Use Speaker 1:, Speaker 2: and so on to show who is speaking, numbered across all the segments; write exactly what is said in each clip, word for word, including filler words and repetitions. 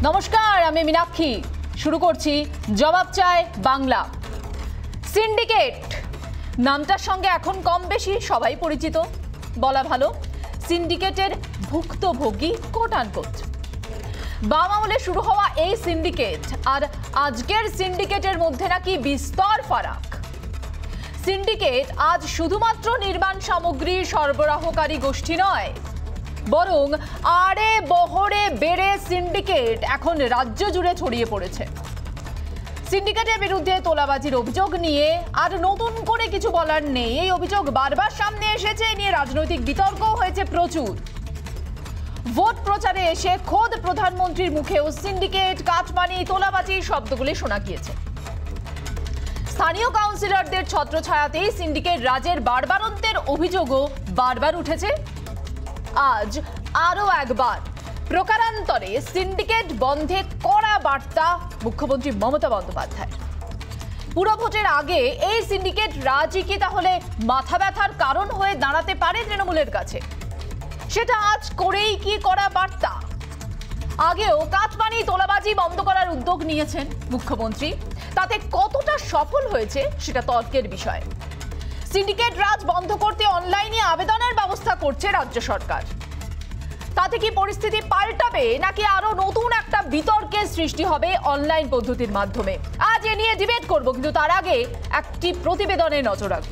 Speaker 1: নমস্কার, আমি মীনাক্ষী। শুরু করছি জবাব চায় বাংলা। সিন্ডিকেট নামটার সঙ্গে এখন কম বেশি সবাই পরিচিত বলা ভালো। সিন্ডিকেটের ভুক্তভোগী কোট আনকোট। বাম আমলে শুরু হওয়া এই সিন্ডিকেট আর আজকের সিন্ডিকেটের মধ্যে নাকি বিস্তর ফারাক। সিন্ডিকেট আজ শুধুমাত্র নির্মাণ সামগ্রী সরবরাহকারী গোষ্ঠী নয়, বরং আড়ে বহরে বেড়ে সিন্ডিকেট এখন রাজ্য জুড়ে ছড়িয়ে পড়েছে। সিন্ডিকেটের বিরুদ্ধে তোলাবাজির অভিযোগ নিয়ে আর নতুন করে কিছু বলার নেই। এই অভিযোগ বারবার সামনে এসেছে, নিয়ে রাজনৈতিক বিতর্ক হয়েছে প্রচুর। ভোট প্রচারে এসে খোদ প্রধানমন্ত্রীর মুখেও সিন্ডিকেট, কাটমানি, তোলাবাজি শব্দগুলি শোনা গিয়েছে। স্থানীয় কাউন্সিলরদের ছত্রছায়াতেই সিন্ডিকেট রাজের বাড়বাড়ন্তের অভিযোগও বারবার উঠেছে। আজ আরও একবার প্রকারান্তরে সিন্ডিকেট বন্ধে কড়া বার্তা মুখ্যমন্ত্রী মমতা বন্দ্যোপাধ্যায়। পুরো ভোটের আগে এই সিন্ডিকেট রাজই কি তাহলে মাথা ব্যথার কারণ হয়ে দাঁড়াতে পারে তৃণমূলের কাছে? সেটা আজ করেই কি কড়া বার্তা? আগেও কাটমানি, তোলাবাজি বন্ধ করার উদ্যোগ নিয়েছেন মুখ্যমন্ত্রী, তাতে কতটা সফল হয়েছে সেটা তর্কের বিষয়। সিন্ডিকেট রাজ বন্ধ করতে অনলাইনে আবেদনের ব্যবস্থা করছে রাজ্য সরকার। তাতে কি পরিস্থিতি পাল্টাবে, নাকি আরো নতুন একটা বিতর্কের সৃষ্টি হবে অনলাইন পদ্ধতির মাধ্যমে? আজ এ নিয়ে ডিবেট করব, কিন্তু তার আগে একটি প্রতিবেদনে নজর রাখবো।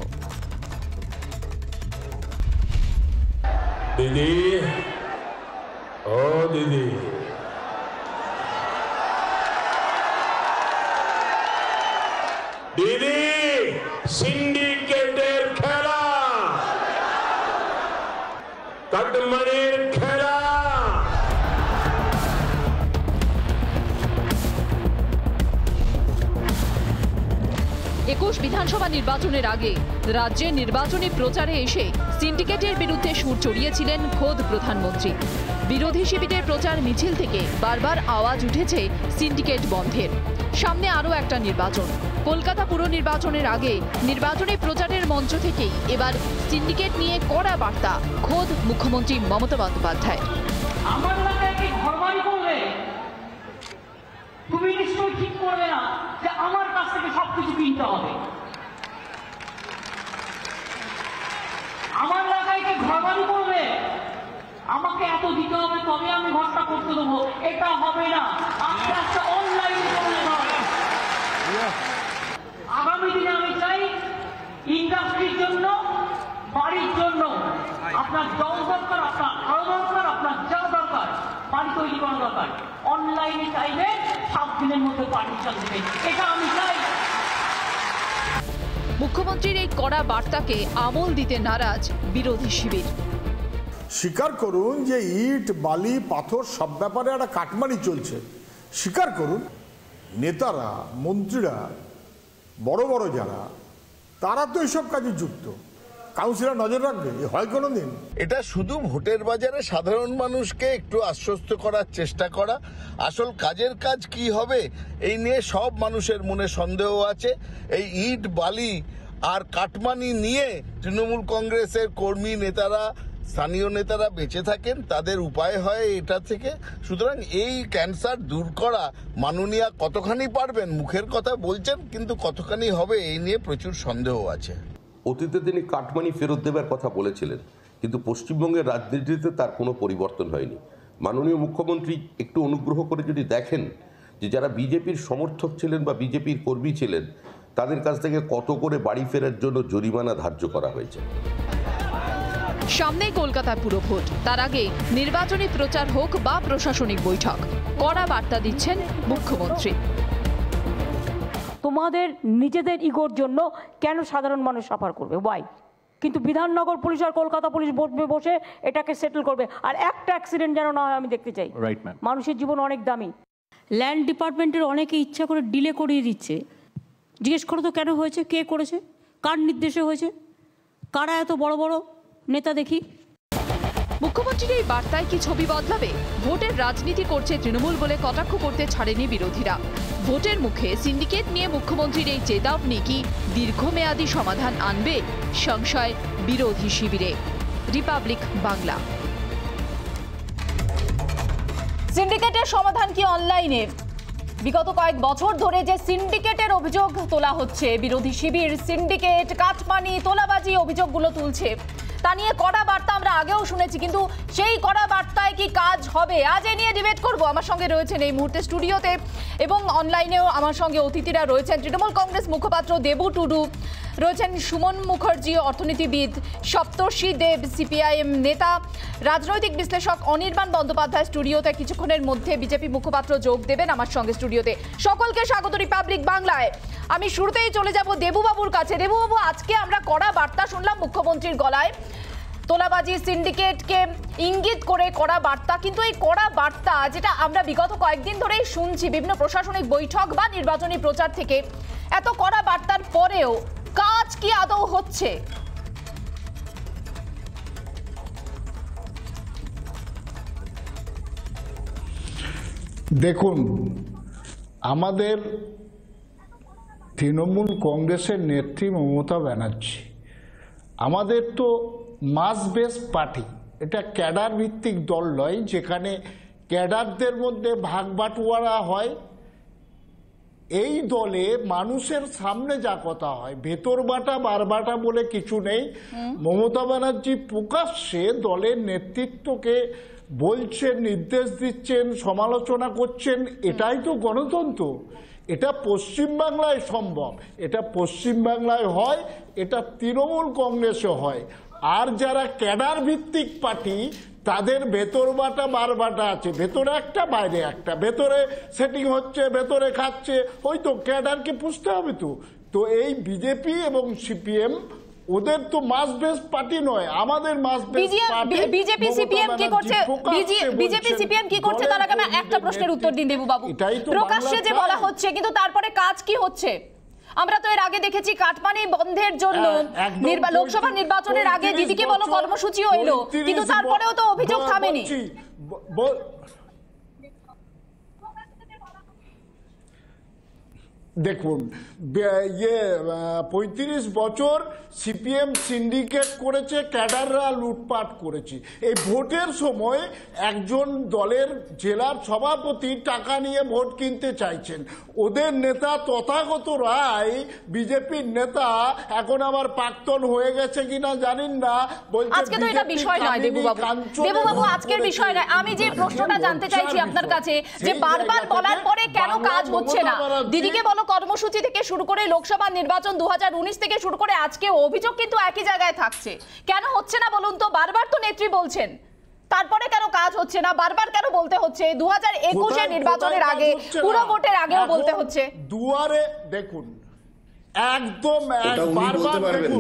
Speaker 2: দিদি, ও দিদি, দিদি, সিন্ডিকেটের খেলা, কাটমানির খেলা।
Speaker 1: একুশ বিধানসভা নির্বাচনের আগে রাজ্যে নির্বাচনী প্রচারে এসে সিন্ডিকেটের বিরুদ্ধে সুর চড়িয়েছিলেন খোদ প্রধানমন্ত্রী। বিরোধী শিবিরের প্রচার মিছিল থেকে বারবার আওয়াজ উঠেছে সিন্ডিকেট বন্ধের। সামনে আরও একটা নির্বাচন, কলকাতা পুর নির্বাচনের আগে নির্বাচনী প্রচারের মঞ্চ থেকেই এবার সিন্ডিকেট নিয়ে কড়া বার্তা খোদ মুখ্যমন্ত্রী মমতা বন্দ্যোপাধ্যায়।
Speaker 3: আমার এলাকায় কি ঘরবাড়ি করবে? তুমি নিশ্চয়ই ঠিক করবে না যে আমার কাছ থেকে সবকিছু কিনতে হবে। আমার এলাকায় কি ঘরবাড়ি করবে? আমাকে এত দিতে হবে তবে আমি ঘরটা করতে দেবো, এটা হবে না। আস্তে আস্তে অনলাইনে করলে হবে। আগামী দিনে আমি চাই ইন্ডাস্ট্রির জন্য, বাড়ির জন্য আপনার জল দরকার, আপনার আলো দরকার, আপনার যা দরকার বাড়ি তৈরি করা দরকার। অনলাইনে চাইলে সাত দিনের মধ্যে পারমিশন দেবে, এটা আমি চাই।
Speaker 1: মুখ্যমন্ত্রীর এই কড়া বার্তাকে আমল দিতে নারাজ বিরোধী শিবির।
Speaker 4: স্বীকার করুন যে ইট, বালি, পাথর সব ব্যাপারে একটা কাটমানি চলছে। স্বীকার করুন, নেতারা, মন্ত্রীরা, বড় বড় যারা, তারা তো এইসব কাজে যুক্ত। কাউন্সিলর নজর রাখবে, হয় কোনো দিন?
Speaker 5: এটা শুধু ভোটের বাজারে সাধারণ মানুষকে একটু আশ্বস্ত করার চেষ্টা করা। আসল কাজের কাজ কি হবে এই নিয়ে সব মানুষের মনে সন্দেহ আছে। এই ইট, বালি আর কাটমানি নিয়ে তৃণমূল কংগ্রেসের কর্মী, নেতারা, স্থানীয় নেতারা বেঁচে থাকেন, তাদের উপায় হয় এটা থেকে। সুতরাং এই ক্যান্সার দূর করা মাননীয়া কতখানি পারবেন মুখের কথা বলছেন, কিন্তু কতখানি হবে এই নিয়ে প্রচুর সন্দেহ আছে।
Speaker 6: অতীতে তিনি কাটমানি ফেরত দেবার কথা বলেছিলেন, কিন্তু পশ্চিমবঙ্গের রাজনীতিতে তার কোনো পরিবর্তন হয়নি। মাননীয় মুখ্যমন্ত্রী একটু অনুগ্রহ করে যদি দেখেন যে যারা বিজেপির সমর্থক ছিলেন বা বিজেপির কর্মী ছিলেন, তাদের কাছ থেকে কত করে বাড়ি ফেরার জন্য জরিমানা ধার্য করা হয়েছে।
Speaker 1: সামনেই কলকাতার পুরো ভোট, তার আগে নির্বাচনী প্রচার হোক বা প্রশাসনিক বৈঠক, কড়া বার্তা দিচ্ছেন মুখ্যমন্ত্রী।
Speaker 7: তোমাদের নিজেদের ইগোর জন্য কেন সাধারণ মানুষ সাফার করবে? ওয়াই? কিন্তু বিধাননগর পুলিশ আর কলকাতা পুলিশ বসে এটাকে সেটেল করবে, আর একটা অ্যাক্সিডেন্ট যেন না হয় আমি দেখতে চাই। রাইট ম্যাম, মানুষের জীবন অনেক দামি। ল্যান্ড ডিপার্টমেন্টের অনেকে ইচ্ছা করে ডিলে করিয়ে দিচ্ছে। জিজ্ঞেস করো তো কেন হয়েছে, কে করেছে, কার নির্দেশে হয়েছে, কারা এত বড় বড় নেতা দেখি।
Speaker 1: মুখ্যমন্ত্রীর এই বার্তায় কি ছবি বদলাবে? ভোটের রাজনীতি করছে তৃণমূল বলে কটাক্ষ করতে ছাড়েনি বিরোধীরা। ভোটের মুখে সিন্ডিকেট নিয়ে মুখ্যমন্ত্রীর এই চেতাবনী কি দীর্ঘমেয়াদী সমাধান আনবে? সংশয় বিরোধী শিবিরে। রিপাবলিক বাংলা। সিন্ডিকেটের সমাধান কি অনলাইনে? বিগত কয়েক বছর ধরে যে সিন্ডিকেটের অভিযোগ তোলা হচ্ছে, বিরোধী শিবির সিন্ডিকেট, কাটমানি, তোলাবাজি অভিযোগগুলো তুলছে, তা নিয়ে কড়া বার্তা আমরা আগেও শুনেছি, কিন্তু সেই কড়া বার্তায় কি কাজ হবে? আজ এ নিয়ে ডিবেট করব। আমার সঙ্গে রয়েছেন এই মুহূর্তে স্টুডিওতে এবং অনলাইনেও আমার সঙ্গে অতিথিরা রয়েছেন। তৃণমূল কংগ্রেস মুখপাত্র দেবু টুডু রয়েছেন, সুমন মুখার্জি অর্থনীতিবিদ, সপ্তর্ষি দেব সিপিআইএম নেতা, রাজনৈতিক বিশ্লেষক অনির্বাণ বন্দ্যোপাধ্যায় স্টুডিওতে কিছুক্ষণের মধ্যে বিজেপি মুখপাত্র যোগ দেবেন আমার সঙ্গে স্টুডিওতে। সকলকে স্বাগত রিপাবলিক বাংলায়। আমি শুরুতেই চলে যাব দেবুবাবুর কাছে। দেবুবাবু, আজকে আমরা কড়া বার্তা শুনলাম মুখ্যমন্ত্রীর গলায়, তোলাবাজি সিন্ডিকেটকে ইঙ্গিত করে কড়া বার্তা, কিন্তু এই কড়া বার্তা যেটা আমরা বিগত কয়েকদিন ধরেই শুনছি বিভিন্ন প্রশাসনিক বৈঠক বা নির্বাচনী প্রচার থেকে, এত কড়া বার্তার পরেও কাজ কি আদৌ হচ্ছে?
Speaker 8: দেখুন, আমাদের তৃণমূল কংগ্রেসের নেত্রী মমতা ব্যানার্জি, আমাদের তো মাস বেস পার্টি, এটা ক্যাডার ভিত্তিক দল নয় যেখানে ক্যাডারদের মধ্যে ভাগ বাটোয়ারা হয়। এই দলে মানুষের সামনে যা কথা হয়, ভেতর বাটা বার বাটা বলে কিছু নেই। মমতা ব্যানার্জি প্রকাশ্যে দলের নেতৃত্বকে বলছেন, নির্দেশ দিচ্ছেন, সমালোচনা করছেন, এটাই তো গণতন্ত্র। এটা পশ্চিমবাংলায় সম্ভব, এটা পশ্চিমবাংলায় হয়, এটা তৃণমূল কংগ্রেসে হয়। আর যারা ক্যাডার ভিত্তিক পার্টি, তাদের ভেতর বাটা বার বাটা আছে, ভেতরে একটা বাইরে একটা, ভেতরে সেটিং হচ্ছে, ভেতরে খাচ্ছে, ওই তো ক্যাডারকে পুষতে হবে। তো তো এই বিজেপি এবং সিপিএম ওদের তো মাস বেস পার্টি নয়, আমাদের mass base party.
Speaker 1: BJP CPM কি করছে? বিজেপি সিপিএম কি করছে তার আগে আমি একটা প্রশ্নের উত্তর দিন দেবু বাবু। প্রকাশ্যে যে বলা হচ্ছে, কিন্তু তারপরে কাজ কি হচ্ছে? আমরা তো এর আগে দেখেছি কাটমানি বন্ধের জন্য লোকসভা নির্বাচনের আগে দিদিকে বলো কর্মসূচিও এলো, কিন্তু তারপরেও তো অভিযোগ থামেনি।
Speaker 8: দেখুন, ইয়ে পঁয়ত্রিশ বছর সিপিএম সিন্ডিকেট করেছে, ক্যাডাররা লুটপাট করেছে। এই ভোটের সময় একজন দলের জেলার সভাপতি টাকা নিয়ে ভোট কিনতে চাইছেন। ওদের নেতা তথাগত রায়, বিজেপির নেতা, এখন আবার প্রাক্তন হয়ে গেছে কিনা জানেন না, বলছে
Speaker 1: আজকে তো এটা বিষয় নয় দেবুবাবু। দেবুবাবু, আজকের বিষয় নয়। আমি যে প্রশ্নটা জানতে চাইছি আপনার কাছে, যে বারবার বলার পরে কেন কাজ হচ্ছে না? দিদিকে বলো কর্মসূচি থেকে শুরু করে লোকসভা নির্বাচন দু হাজার উনিশ থেকে শুরু করে আজকে অভিযোগ কিন্তু একই জায়গায় থাকছে। কেন হচ্ছে না বলুন তো? বারবার তো নেত্রী বলছেন, তারপরে কেন কাজ হচ্ছে না? বারবার কেন বলতে হচ্ছে? দু হাজার একুশে নির্বাচনের আগে, পুরো ভোটের আগেও বলতে হচ্ছে।
Speaker 8: দুয়ারে দেখুন, একদম বারবার দেখুন,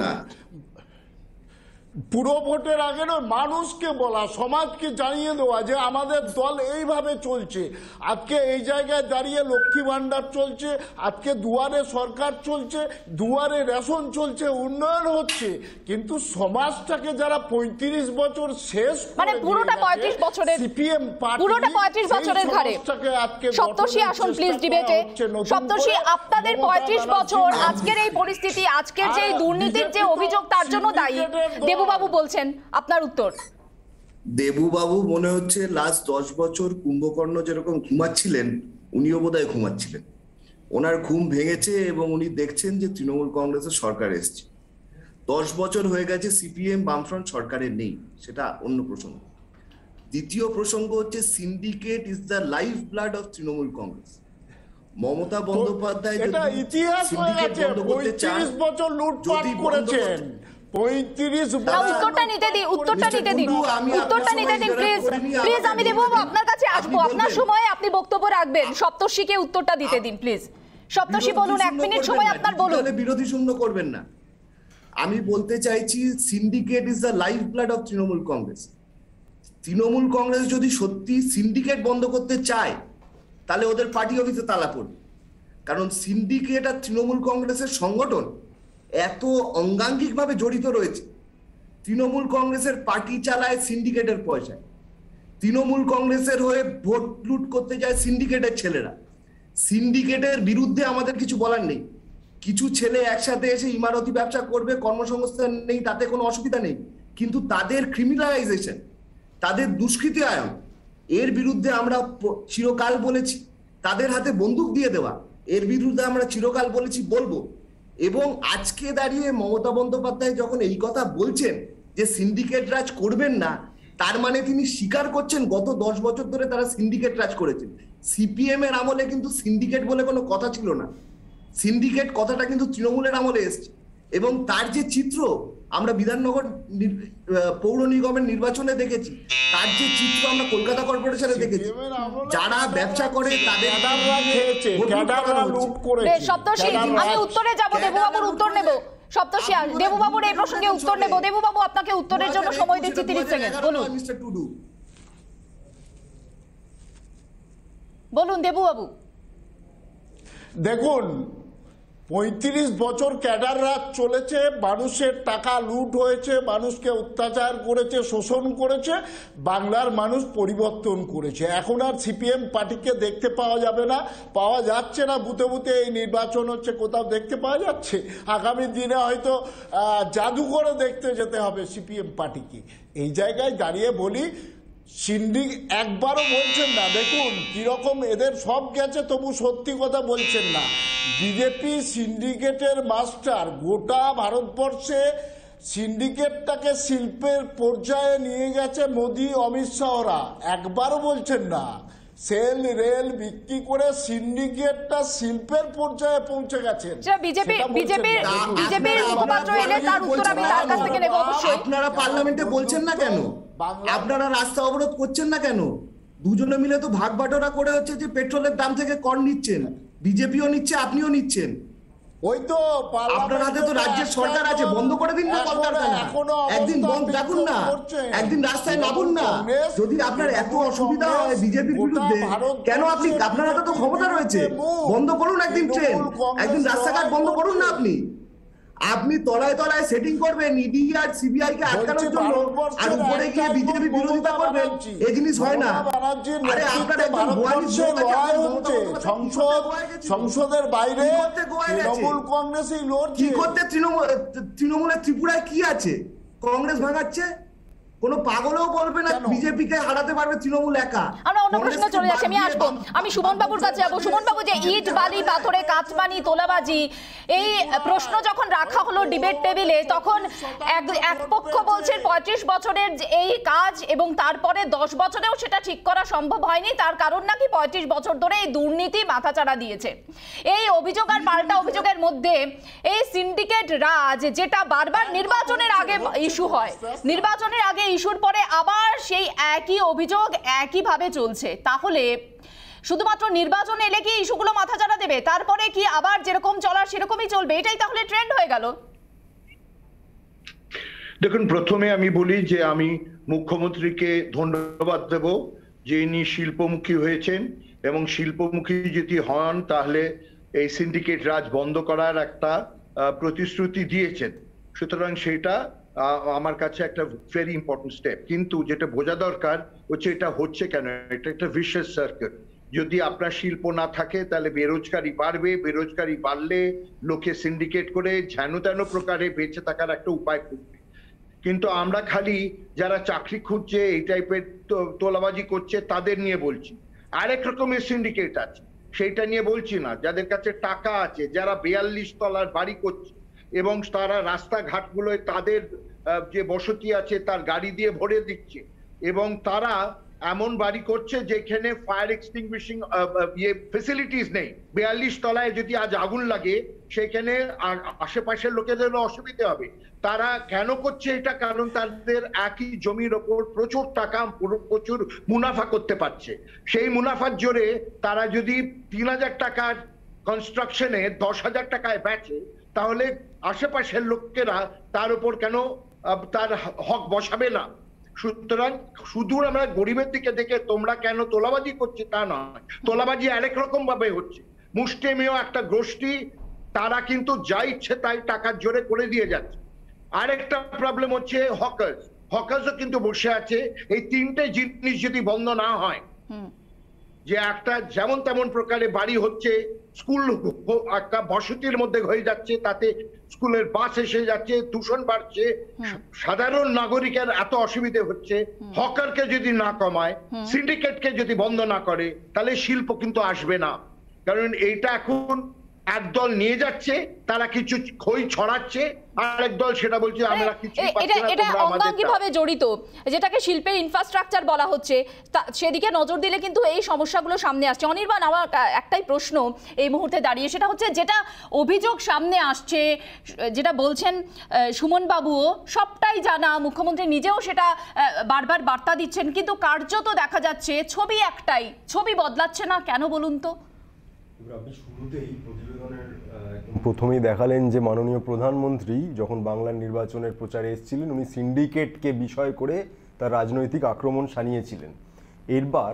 Speaker 8: পুরো ভোটের আগে নয়, মানুষকে বলা, সমাজকে জানিয়ে দেওয়া যে আমাদের দল এইভাবে চলছে। আজকে এই জায়গায় দাঁড়িয়ে লক্ষ্মী ভান্ডার চলছে, আজকে দুয়ারে সরকার চলছে, দুয়ারে রেশন চলছে, উন্নয়ন হচ্ছে, কিন্তু সমাজটাকে যারা পঁয়ত্রিশ বছর শেষ
Speaker 1: মানে পুরোটা পঁয়ত্রিশ বছরের
Speaker 8: সিপিএম
Speaker 1: পুরোটা পঁয়ত্রিশ বছরের ঘাড়ে। সপ্তর্ষি আসুন প্লিজ ডিবেটে। সপ্তর্ষি, আপনাদের পঁয়ত্রিশ বছর আজকের এই পরিস্থিতি, আজকের যে দুর্নীতির যে অভিযোগ, তার জন্য দায়ী। দেবুবাবু বলছেন, আপনার উত্তর।
Speaker 9: দেবুবাবু মনে হচ্ছে লাস্ট দশ বছর কুম্ভকর্ণ যেরকম ঘুমাচ্ছিলেন, উনিও বোধহয় ঘুমাচ্ছিলেন। ওনার ঘুম ভেঙেছে এবং উনি দেখছেন যে তৃণমূল কংগ্রেসের সরকার এসছে। দশ বছর হয়ে গেছে সিপিএম বামফ্রন্ট সরকারে নেই, সেটা অন্য প্রসঙ্গ। দ্বিতীয় প্রসঙ্গ হচ্ছে syndicate is the life blood of Trinamool Congress. Mamata Bandyopadhyay
Speaker 8: ইতিহাস হয়ে গেছে, পঁয়ত্রিশ বছর লুটপাট করেছেন।
Speaker 1: উত্তরটা নিতে দিন, উত্তরটা নিতে দিন, উত্তরটা নিতে দিন প্লিজ। প্লিজ আমি দেবুবাবু আপনার কাছে আসবো, আপনার সময় আপনি বক্তব্য রাখবেন। সপ্তর্ষিকে উত্তরটা দিতে দিন প্লিজ। সপ্তর্ষি বলুন, এক মিনিট সময় আপনার, বলুন।
Speaker 9: বিরোধী শূন্য করবেন না। আমি বলতে চাইছি syndicate is the life blood of Trinamool Congress. Trinamool Congress যদি সত্যি সিন্ডিকেট বন্ধ করতে চায়, তাহলে ওদের পার্টি অফিসে তালা পড়বে। কারণ সিন্ডিকেট আর তৃণমূল কংগ্রেসের সংগঠন এত অঙ্গাঙ্গিকভাবে জড়িত রয়েছে। তৃণমূল কংগ্রেসের পার্টি চালায় সিন্ডিকেটের পয়সায়, তৃণমূল কংগ্রেসের হয়ে ভোট লুট করতে যায় সিন্ডিকেটের ছেলেরা। সিন্ডিকেটের বিরুদ্ধে আমাদের কিছু বলার নেই। কিছু ছেলে একসাথে এসে ইমারতি ব্যবসা করবে, কর্মসংস্থান নেই, তাতে কোনো অসুবিধা নেই, কিন্তু তাদের ক্রিমিনালাইজেশন, তাদের দুষ্কৃতি আয়ন, এর বিরুদ্ধে আমরা চিরকাল বলেছি, তাদের হাতে বন্দুক দিয়ে দেওয়া, এর বিরুদ্ধে আমরা চিরকাল বলেছি, বলবো। এবং আজকে দাঁড়িয়ে মমতা বন্দ্যোপাধ্যায় যখন এই কথা বলছেন যে সিন্ডিকেট রাজ করবেন না, তার মানে তিনি স্বীকার করছেন গত দশ বছর ধরে তারা সিন্ডিকেট রাজ করেছেন। সিপিএম এর আমলে কিন্তু সিন্ডিকেট বলে কোনো কথা ছিল না, সিন্ডিকেট কথাটা কিন্তু তৃণমূলের আমলে এসছে। এবং তার যে চিত্র আমরা বিধাননগর পৌর নিগমের নির্বাচনে দেখেছি, তার যে চিত্র আমরা কলকাতা কর্পোরেশনে দেখেছি, যারা ব্যবসা করে তাদের
Speaker 1: সপ্তর্ষি, আমি উত্তরে যাব, দেবুবাবুর উত্তর নেব। সপ্তর্ষি, দেবুবাবুর এই প্রসঙ্গে উত্তর নেব। দেবুবাবু, আপনাকে উত্তরের জন্য সময় দিচ্ছি তিরিশ সেকেন্ড, বলুন বলুন দেবুবাবু।
Speaker 8: দেখুন, পঁয়ত্রিশ বছর ক্যাডার রাজ চলেছে, মানুষের টাকা লুট হয়েছে, মানুষকে অত্যাচার করেছে, শোষণ করেছে, বাংলার মানুষ পরিবর্তন করেছে। এখন আর সিপিএম পার্টিকে দেখতে পাওয়া যাবে না, পাওয়া যাচ্ছে না, বুথে বুথে এই নির্বাচন হচ্ছে, কোথাও দেখতে পাওয়া যাচ্ছে। আগামী দিনে হয়তো জাদুঘরে দেখতে যেতে হবে সিপিএম পার্টিকে। এই জায়গায় দাঁড়িয়ে বলি, সিন্ডিক একবারও বলছেন না। দেখুন কিরকম এদের সব গেছে, তবু সত্যি কথা বলছেন না। বিজেপি সিন্ডিকেটের মাস্টার, গোটা ভারতবর্ষে সিন্ডিকেটটাকে শিল্পের পর্যায়ে নিয়ে গেছে মোদি, অমিত শাহরা, একবারও বলছেন না। সেল রেল বিক্রি করে সিন্ডিকেটটা শিল্পের পর্যায়ে পৌঁছে গেছেন।
Speaker 1: বিজেপি বিজেপির বিজেপির মুখপাত্র এলে তার উত্তর আমি তার কাছ থেকে নেব অবশ্যই।
Speaker 9: আপনারা পার্লামেন্টে বলছেন না কেন? আপনারা রাস্তা অবরোধ করছেন না কেন? দুজনে মিলে তো ভাগ বাটোয়ারা করে হচ্ছে যে পেট্রোলের দাম থেকে কর নিচ্ছেন, বিজেপিও নিচ্ছে, আপনিও নিচ্ছেন।
Speaker 8: ওই তো
Speaker 9: আপনার হাতে তো রাজ্যের সরকার আছে, বন্ধ করে দিন না কলকারখানা, একদিন বন্ধ রাখুন না, একদিন রাস্তায় নামুন না। যদি আপনার এত অসুবিধা হয় বিজেপির বিরুদ্ধে, কেন আপনি, আপনার হাতে তো ক্ষমতা রয়েছে, বন্ধ করুন একদিন ট্রেন, একদিন রাস্তাঘাট বন্ধ করুন না। আপনি আপনি তলায় তলায় সেটিং করবেন ইডি আর সিবিআই কে আটকানোর জন্য, আর উপরে গিয়ে বিজেপি বিরোধিতা করবেন, এই জিনিস হয় না। আরে আপনার একদম
Speaker 8: সংসদ সংসদের বাইরে তৃণমূল কংগ্রেসই লড়ছে।
Speaker 9: কি করতে তৃণমূল, তৃণমূলের ত্রিপুরায় কি আছে? কংগ্রেস ভাঙাচ্ছে। কোনো পাগলও বলবে না বিজেপিকে হারাতে পারবে তৃণমূল একা।
Speaker 1: আমরা অন্য প্রশ্নে চলে যাচ্ছি, আমি আসবো, আমি সুমন বাবুর কাছে যাবো। সুমন বাবু, যে ইট বালি পাথরে কাচমানি তোলাবাজি, এই প্রশ্ন যখন রাখা হলো ডিবেট টেবিলে, তখন এক পক্ষ বলছেন পঁয়ত্রিশ বছরের এই কাজ এবং তারপরে দশ বছরেও সেটা ঠিক করা সম্ভব হয়নি, তার কারণ নাকি পঁয়ত্রিশ বছর ধরে এই দুর্নীতি মাথাচাড়া দিয়েছে। এই অভিযোগ আর পাল্টা অভিযোগের মধ্যে এই সিন্ডিকেট রাজ, যেটা বারবার নির্বাচনের আগে ইস্যু হয়, নির্বাচনের আগে ইস্যুর পরে আবার সেই একই অভিযোগ একইভাবে চলছে, তাহলে শুধুমাত্র নির্বাচন এলে কি ইস্যুগুলো মাথাচাড়া দেবে, তারপরে কি আবার যেরকম চলার সেরকমই চলবে? এটাই তাহলে ট্রেন্ড হয়ে গেল।
Speaker 10: দেখুন, প্রথমে আমি বলি যে আমি মুখ্যমন্ত্রীকে ধন্যবাদ দেব যে ইনি শিল্পমুখী হয়েছেন, এবং শিল্পমুখী যদি হন তাহলে এই সিন্ডিকেট রাজ বন্ধ করার একটা প্রতিশ্রুতি দিয়েছেন। সুতরাং সেটা আমার কাছে একটা ভেরি ইম্পর্টেন্ট স্টেপ। কিন্তু যেটা বোঝা দরকার হচ্ছে এটা হচ্ছে কেন, এটা একটা ভিশাস সার্কেল। যদি আপনার শিল্প না থাকে তাহলে বেরোজগারি বাড়বে, বেরোজগারি বাড়লে লোকে সিন্ডিকেট করে যেন তেন প্রকারে বেঁচে থাকার একটা উপায় খুঁজবে। কিন্তু আমরা খালি যারা চাকরি খুঁজছে, এই টাইপের তোলাবাজি করছে তাদের নিয়ে বলছি। আরেক রকমের সিন্ডিকেট আছে, সেইটা নিয়ে বলছি না। যাদের কাছে টাকা আছে, যারা বিয়াল্লিশ তলার বাড়ি করছে এবং তারা রাস্তাঘাটগুলোয় তাদের যে বসতি আছে তার গাড়ি দিয়ে ভরে দিচ্ছে, এবং তারা এমন বাড়ি করছে যেখানে ফায়ার এক্সটিংগুইশিং ইয়ে ফেসিলিটিস নেই। বিয়াল্লিশ তলায় যদি আজ আগুন লাগে সেখানে আশেপাশের লোকেদেরও অসুবিধা হবে। তারা কেন করছে এটা? কারণ তাদের একই জমির ওপর প্রচুর টাকা, প্রচুর মুনাফা করতে পারছে। সেই মুনাফার জোরে তারা যদি তিন হাজার টাকার কনস্ট্রাকশনে দশ হাজার টাকায় বেচে, তাহলে আশেপাশের লোকেরা তার উপর কেন তার হক বসাবে না? সুতরাং শুধু আমরা গরিবের দিকে দেখে তোমরা কেন তোলাবাজি করছে তা নয়। তোলাবাজি আরেক রকম ভাবে হচ্ছে। মুষ্টিমেয় একটা গোষ্ঠী, তারা কিন্তু যা ইচ্ছে তাই টাকার জোরে করে দিয়ে যাচ্ছে। আরেকটা প্রবলেম হচ্ছে হকার্স। হকার্সও কিন্তু বসে আছে। এই তিনটে জিনিস যদি বন্ধ না হয়, যে একটা যেমন তেমন প্রকারে বাড়ি হচ্ছে, স্কুল একটা বসতির মধ্যে হয়ে যাচ্ছে, তাতে স্কুলের বাস এসে যাচ্ছে, দূষণ বাড়ছে, সাধারণ নাগরিকের এত অসুবিধে হচ্ছে। হকারকে যদি না কমায়, সিন্ডিকেটকে যদি বন্ধ না করে, তাহলে শিল্প কিন্তু আসবে না। কারণ এইটা এখন একদল নিয়ে যাচ্ছে, তারা কিছু খই ছড়াচ্ছে, আর একদল সেটা বলছে আমরা কিছু
Speaker 1: এটা এটা অঙ্গাঙ্গিভাবে জড়িত, যেটাকে শিল্পের ইনফ্রাস্ট্রাকচার বলা হচ্ছে, সেদিকে নজর দিলে কিন্তু এই সমস্যাগুলো সামনে আসছে। অনির্বাণ, আমার একটাই প্রশ্ন এই মুহূর্তে দাঁড়িয়ে, সেটা হচ্ছে যেটা অভিযোগ সামনে আসছে, যেটা বলছেন সুমন বাবুও, সবটাই জানা, মুখ্যমন্ত্রী নিজেও সেটা বারবার বার্তা দিচ্ছেন, কিন্তু কার্যত দেখা যাচ্ছে ছবি একটাই, ছবি বদলাচ্ছে না। কেন বলুন তো?
Speaker 11: আপনি শুরুতেই প্রতিবেদনের প্রথমেই দেখালেন যে মাননীয় প্রধানমন্ত্রী যখন বাংলার নির্বাচনের প্রচারে এসেছিলেন, উনি সিন্ডিকেটকে বিষয় করে তার রাজনৈতিক আক্রমণ শানিয়েছিলেন। এরবার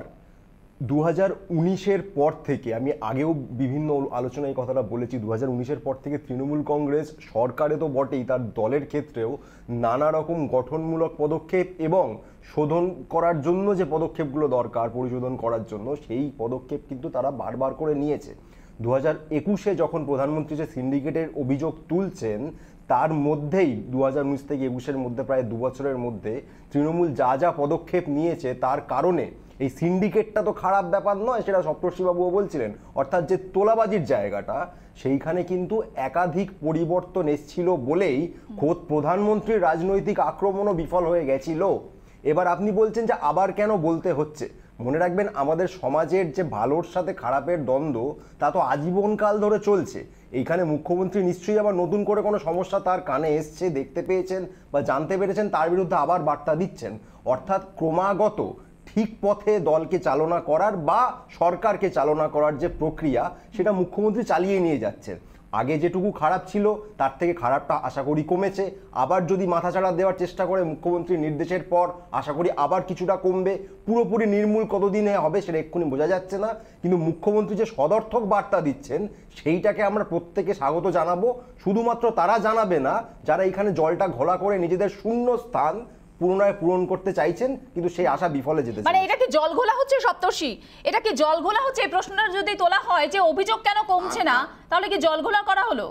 Speaker 11: দু হাজার উনিশের পর থেকে, আমি আগেও বিভিন্ন আলোচনায় কথাটা বলেছি, দু হাজার উনিশের পর থেকে তৃণমূল কংগ্রেস সরকারে তো বটেই, তার দলের ক্ষেত্রেও নানা রকম গঠনমূলক পদক্ষেপ এবং শোধন করার জন্য যে পদক্ষেপগুলো দরকার, পরিশোধন করার জন্য, সেই পদক্ষেপ কিন্তু তারা বারবার করে নিয়েছে। দু হাজার একুশে যখন প্রধানমন্ত্রী যে সিন্ডিকেটের অভিযোগ তুলছেন, তার মধ্যেই দু হাজার উনিশ থেকে একুশের মধ্যে প্রায় দু বছরের মধ্যে তৃণমূল যা যা পদক্ষেপ নিয়েছে, তার কারণে এই সিন্ডিকেটটা তো খারাপ ব্যাপার নয়, সেটা সপ্তর্ষিবাবুও বলছিলেন, অর্থাৎ যে তোলাবাজির জায়গাটা, সেইখানে কিন্তু একাধিক পরিবর্তন এসছিল বলেই খোদ প্রধানমন্ত্রীর রাজনৈতিক আক্রমণও বিফল হয়ে গেছিল। এবার আপনি বলছেন যে আবার কেন বলতে হচ্ছে। মনে রাখবেন, আমাদের সমাজের যে ভালোর সাথে খারাপের দ্বন্দ্ব, তা তো আজীবনকাল ধরে চলছে। এইখানে মুখ্যমন্ত্রী নিশ্চয়ই আবার নতুন করে কোনো সমস্যা তার কানে এসছে, দেখতে পেয়েছেন বা জানতে পেরেছেন, তার বিরুদ্ধে আবার বার্তা দিচ্ছেন। অর্থাৎ ক্রমাগত ঠিক পথে দলকে চালনা করার বা সরকারকে চালনা করার যে প্রক্রিয়া, সেটা মুখ্যমন্ত্রী চালিয়ে নিয়ে যাচ্ছেন। আগে যেটুকু খারাপ ছিল তার থেকে খারাপটা আশা করি কমেছে। আবার যদি মাথাচাড়া দেওয়ার চেষ্টা করে মুখ্যমন্ত্রীর নির্দেশের পর, আশা করি আবার কিছুটা কমবে। পুরোপুরি নির্মূল কতদিনে হবে সেটা এক্ষুনি বোঝা যাচ্ছে না, কিন্তু মুখ্যমন্ত্রী যে সদর্থক বার্তা দিচ্ছেন, সেইটাকে আমরা প্রত্যেকে স্বাগত জানাবো। শুধুমাত্র তারা জানাবে না যারা এখানে জলটা ঘোলা করে নিজেদের শূন্য স্থান পুনরায় পূরণ করতে চাইছেন, কিন্তু সেই আশা বিফলে যেতে,
Speaker 1: মানে এটা কি জল ঘোলা হচ্ছে সপ্তর্ষি? এটা কি জল ঘোলা হচ্ছে? এই প্রশ্নটা যদি তোলা হয় যে অভিযোগ কেন কমছে না, তাহলে কি জল ঘোলা করা হলো?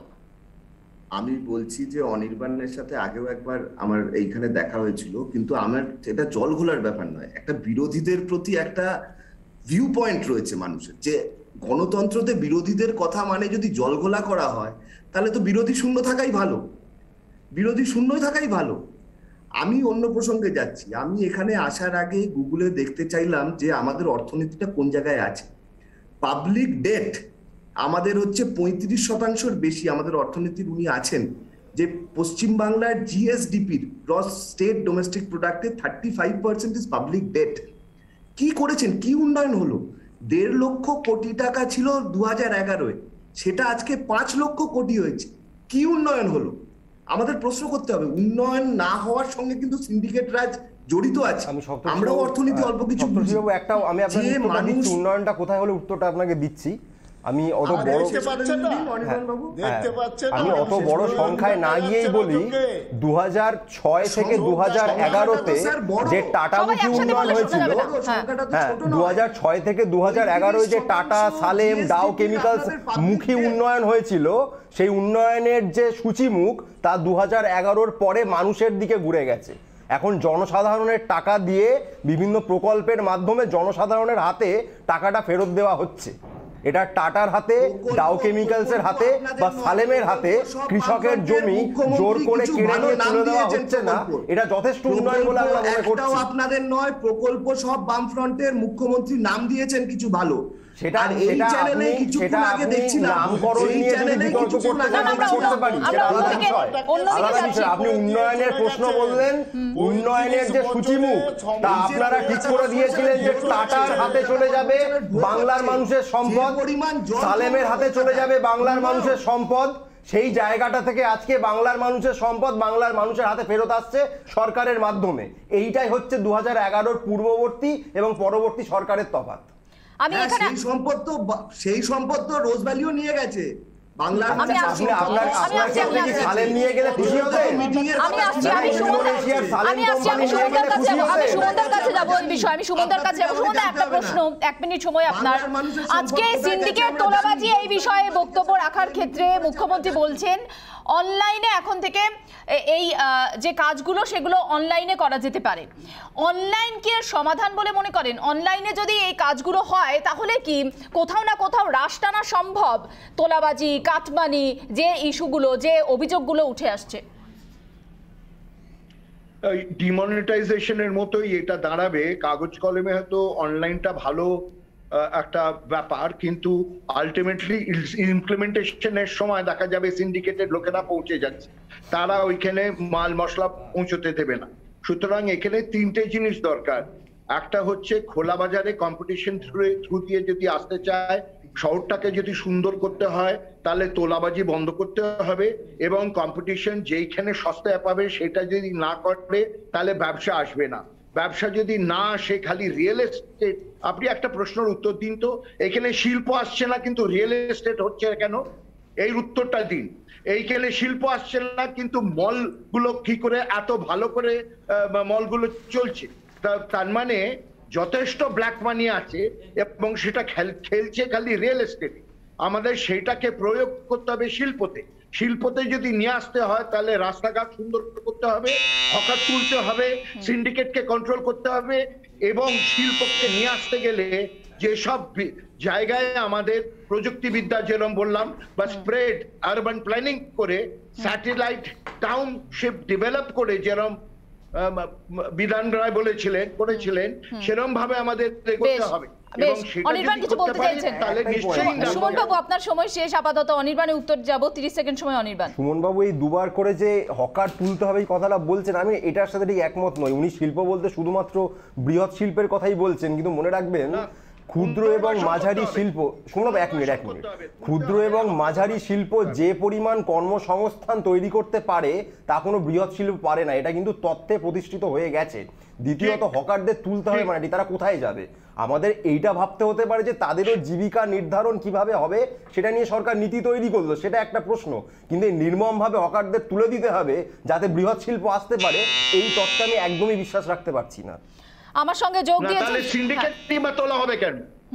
Speaker 9: আমি বলছি যে অনির্বাণের সাথে আগেও একবার আমার এইখানে দেখা হয়েছিল, কিন্তু আমার এটা জল ঘোলার ব্যাপার নয়, একটা বিরোধীদের প্রতি একটা ভিউ পয়েন্ট রয়েছে মানুষের, যে গণতন্ত্রতে বিরোধীদের কথা মানে যদি জল ঘোলা করা হয়, তাহলে তো বিরোধী শূন্য থাকাই ভালো, বিরোধী শূন্যই থাকাই ভালো। আমি অন্য প্রসঙ্গে যাচ্ছি। আমি এখানে আসার আগে গুগলে দেখতে চাইলাম যে আমাদের অর্থনীতিটা কোন জায়গায় আছে। পাবলিক ডেট আমাদের হচ্ছে পঁয়ত্রিশ শতাংশের বেশি আমাদের অর্থনীতির উনি আছেন, যে পশ্চিমবাংলার জিএসডিপির গ্রস স্টেট ডোমেস্টিক প্রোডাক্টের thirty five percent is public debt. কি করেছেন, কি উন্নয়ন হলো? দেড় লক্ষ কোটি টাকা ছিল দু হাজার এগারোয়, সেটা আজকে পাঁচ লক্ষ কোটি হয়েছে। কি উন্নয়ন হলো? আমাদের প্রশ্ন করতে হবে। উন্নয়ন না হওয়ার সঙ্গে কিন্তু সিন্ডিকেট রাজ জড়িত আছে। আমরাও অর্থনীতি অল্প কিছু বুঝি।
Speaker 11: একটাও আমি আপনাকে উন্নয়নটা কোথায় হলে উত্তরটা আপনাকে দিচ্ছি। আমি অত বড় আমি অত বড় সংখ্যায় না গিয়েই বলি, দু হাজার ছয় থেকে দু হাজার এগারোতে যে টাটামুখী উন্নয়ন হয়েছিল, হ্যাঁ দু হাজার ছয় থেকে দু হাজার এগারোয় যে টাটা, সালেম, ডাও কেমিক্যালস মুখী উন্নয়ন হয়েছিল, সেই উন্নয়নের যে সূচিমুখ, তা দু হাজার এগারোর পরে মানুষের দিকে ঘুরে গেছে। এখন জনসাধারণের টাকা দিয়ে বিভিন্ন প্রকল্পের মাধ্যমে জনসাধারণের হাতে টাকাটা ফেরত দেওয়া হচ্ছে। এটা টাটার হাতে, ডাও কেমিক্যালসের হাতে বা সালেমের হাতে কৃষকের জমি জোর করে কেড়ে নিয়ে তুলে দেওয়া হচ্ছে না। এটা যথেষ্ট উন্নয়ন বলে আমরা মনে করছি।
Speaker 9: আপনাদের নয়, প্রকল্প সব বামফ্রন্টের মুখ্যমন্ত্রী নাম দিয়েছেন কিছু ভালো।
Speaker 11: সেটা এই চ্যানেলে কিছুক্ষণ আগে দেখছিলাম, নামকরণ নিয়ে যদি বিতর্ক করতে চান আমরা করতে পারি, সেটা আলাদা বিষয়, আলাদা বিষয়। আপনি উন্নয়নের প্রশ্ন বললেন, উন্নয়নের যে সূচিমুখ তা আপনারা ঠিক করে দিয়েছিলেন যে টাটার হাতে চলে যাবে বাংলার মানুষের সম্পদ, সালেমের হাতে চলে যাবে বাংলার মানুষের সম্পদ। সেই জায়গাটা থেকে আজকে বাংলার মানুষের সম্পদ বাংলার মানুষের হাতে ফেরত আসছে সরকারের মাধ্যমে। এইটাই হচ্ছে দু হাজার এগারোর পূর্ববর্তী এবং পরবর্তী সরকারের তফাৎ।
Speaker 9: আমি সেই সম্পদ তো সেই সম্পদ তো রোজ ভ্যালিও নিয়ে গেছে, বাংলার
Speaker 1: আমি আসছি আমি আসছি আমি আসছি
Speaker 11: সালেন নিয়ে গেলে খুশি হতে
Speaker 1: আমি আসছি আমি সুমনদা আমি আসছি আমি সুমনদার কাছে যাব আমি সুমনদার কাছে যাব এই বিষয় আমি সুমনদার কাছে যাব সুমনদা একটা প্রশ্ন এক মিনিট সময় আপনার আজকে সিন্ডিকেট তোলাবাজি এই বিষয়ে বক্তব্য রাখার ক্ষেত্রে মুখ্যমন্ত্রী বলছেন অনলাইনে এখন থেকে এই যে কাজগুলো সেগুলো অনলাইনে করা যেতে পারে অনলাইন কি এর সমাধান বলে মনে করেন অনলাইনে যদি এই কাজগুলো হয় তাহলে কি কোথাও না কোথাও রাশ টানা সম্ভব তোলাবাজি কাটমানি যে ইস্যুগুলো যে অভিযোগগুলো উঠে আসছে
Speaker 10: ডিমনিটাইজেশনের মতোই এটা দাঁড়াবে কাগজ কলমে হয়তো অনলাইনটা ভালো একটা ব্যাপার কিন্তু আলটিমেটলি ইমপ্লিমেন্টেশনের সময় দেখা যাবে সিন্ডিকেটের লোকেরা পৌঁছে যাচ্ছে তারা ওইখানে মাল মশলা পৌঁছতে দেবে না সুতরাং এখানে তিনটে জিনিস দরকার একটা হচ্ছে খোলা বাজারে কম্পিটিশন থ্রু দিয়ে যদি আসতে চায় শহরটাকে যদি সুন্দর করতে হয় তাহলে তোলাবাজি বন্ধ করতে হবে এবং কম্পিটিশন যেইখানে সস্তায় পাবে সেটা যদি না করে তাহলে ব্যবসা আসবে না ব্যবসা যদি না আসে খালি রিয়েল এস্টেট আপনি একটা প্রশ্নের উত্তর দিন তো এখানে শিল্প আসছে না কিন্তু রিয়েল এস্টেট হচ্ছে কেন এই উত্তরটা দিন এইখানে শিল্প আসছে না কিন্তু মল গুলো কি করে এত ভালো করে মলগুলো চলছে তার মানে যথেষ্ট ব্ল্যাক মানি আছে এবং সেটা খেলছে খালি রিয়েল এস্টেটে আমাদের সেটাকে প্রয়োগ করতে হবে শিল্পতে শিল্পতে যদি নিয়ে আসতে হয় তাহলে রাস্তাঘাট সুন্দর করতে হবে হকার তুলতে হবে সিন্ডিকেটকে কন্ট্রোল করতে হবে এবং শিল্পকে নিয়ে আসতে গেলে যেসব জায়গায় আমাদের প্রযুক্তিবিদ্যা যেরকম বললাম বা স্প্রেড আরবান প্ল্যানিং করে স্যাটেলাইট টাউনশিপ ডেভেলপ করে যেরকম বিধান রায় বলেছিলেন করেছিলেন সেরকম ভাবে আমাদের করতে হবে
Speaker 1: অনির্বাণ কিছু বলতে চাইছেন সুমন বাবু আপনার সময় শেষ আপাতত অনির্বাণের উত্তর যাব তিরিশ সেকেন্ড সময় অনির্বাণ
Speaker 11: সুমন বাবু এই দুবার করে যে হকার তুলতে হবে এই কথাটা বলছেন আমি এটার সাথে ঠিক একমত নই উনি শিল্প বলতে শুধুমাত্র বৃহৎ শিল্পের কথাই বলছেন কিন্তু মনে রাখবেন ক্ষুদ্র এবং মাঝারি শিল্প শুনুন এক মিনিট এক মিনিট ক্ষুদ্র এবং মাঝারি শিল্প যে পরিমাণ কর্মসংস্থান তৈরি করতে পারে তা কোনো বৃহৎ শিল্প পারে না এটা কিন্তু তত্ত্বে প্রতিষ্ঠিত হয়ে গেছে দ্বিতীয়ত হকারদের তুলতে হবে মানে তারা কোথায় যাবে আমাদের এইটা ভাবতে হতে পারে যে তাদেরও জীবিকা নির্ধারণ কিভাবে হবে সেটা নিয়ে সরকার নীতি তৈরি করলো সেটা একটা প্রশ্ন কিন্তু এই নির্মমভাবে হকারদের তুলে দিতে হবে যাতে বৃহৎ শিল্প আসতে পারে এই তত্ত্বে আমি একদমই বিশ্বাস রাখতে পারছি না
Speaker 1: আমার সঙ্গে যোগ দিয়েছেন
Speaker 10: তাহলে সিন্ডিকেট টিমে তোলা হবে কেন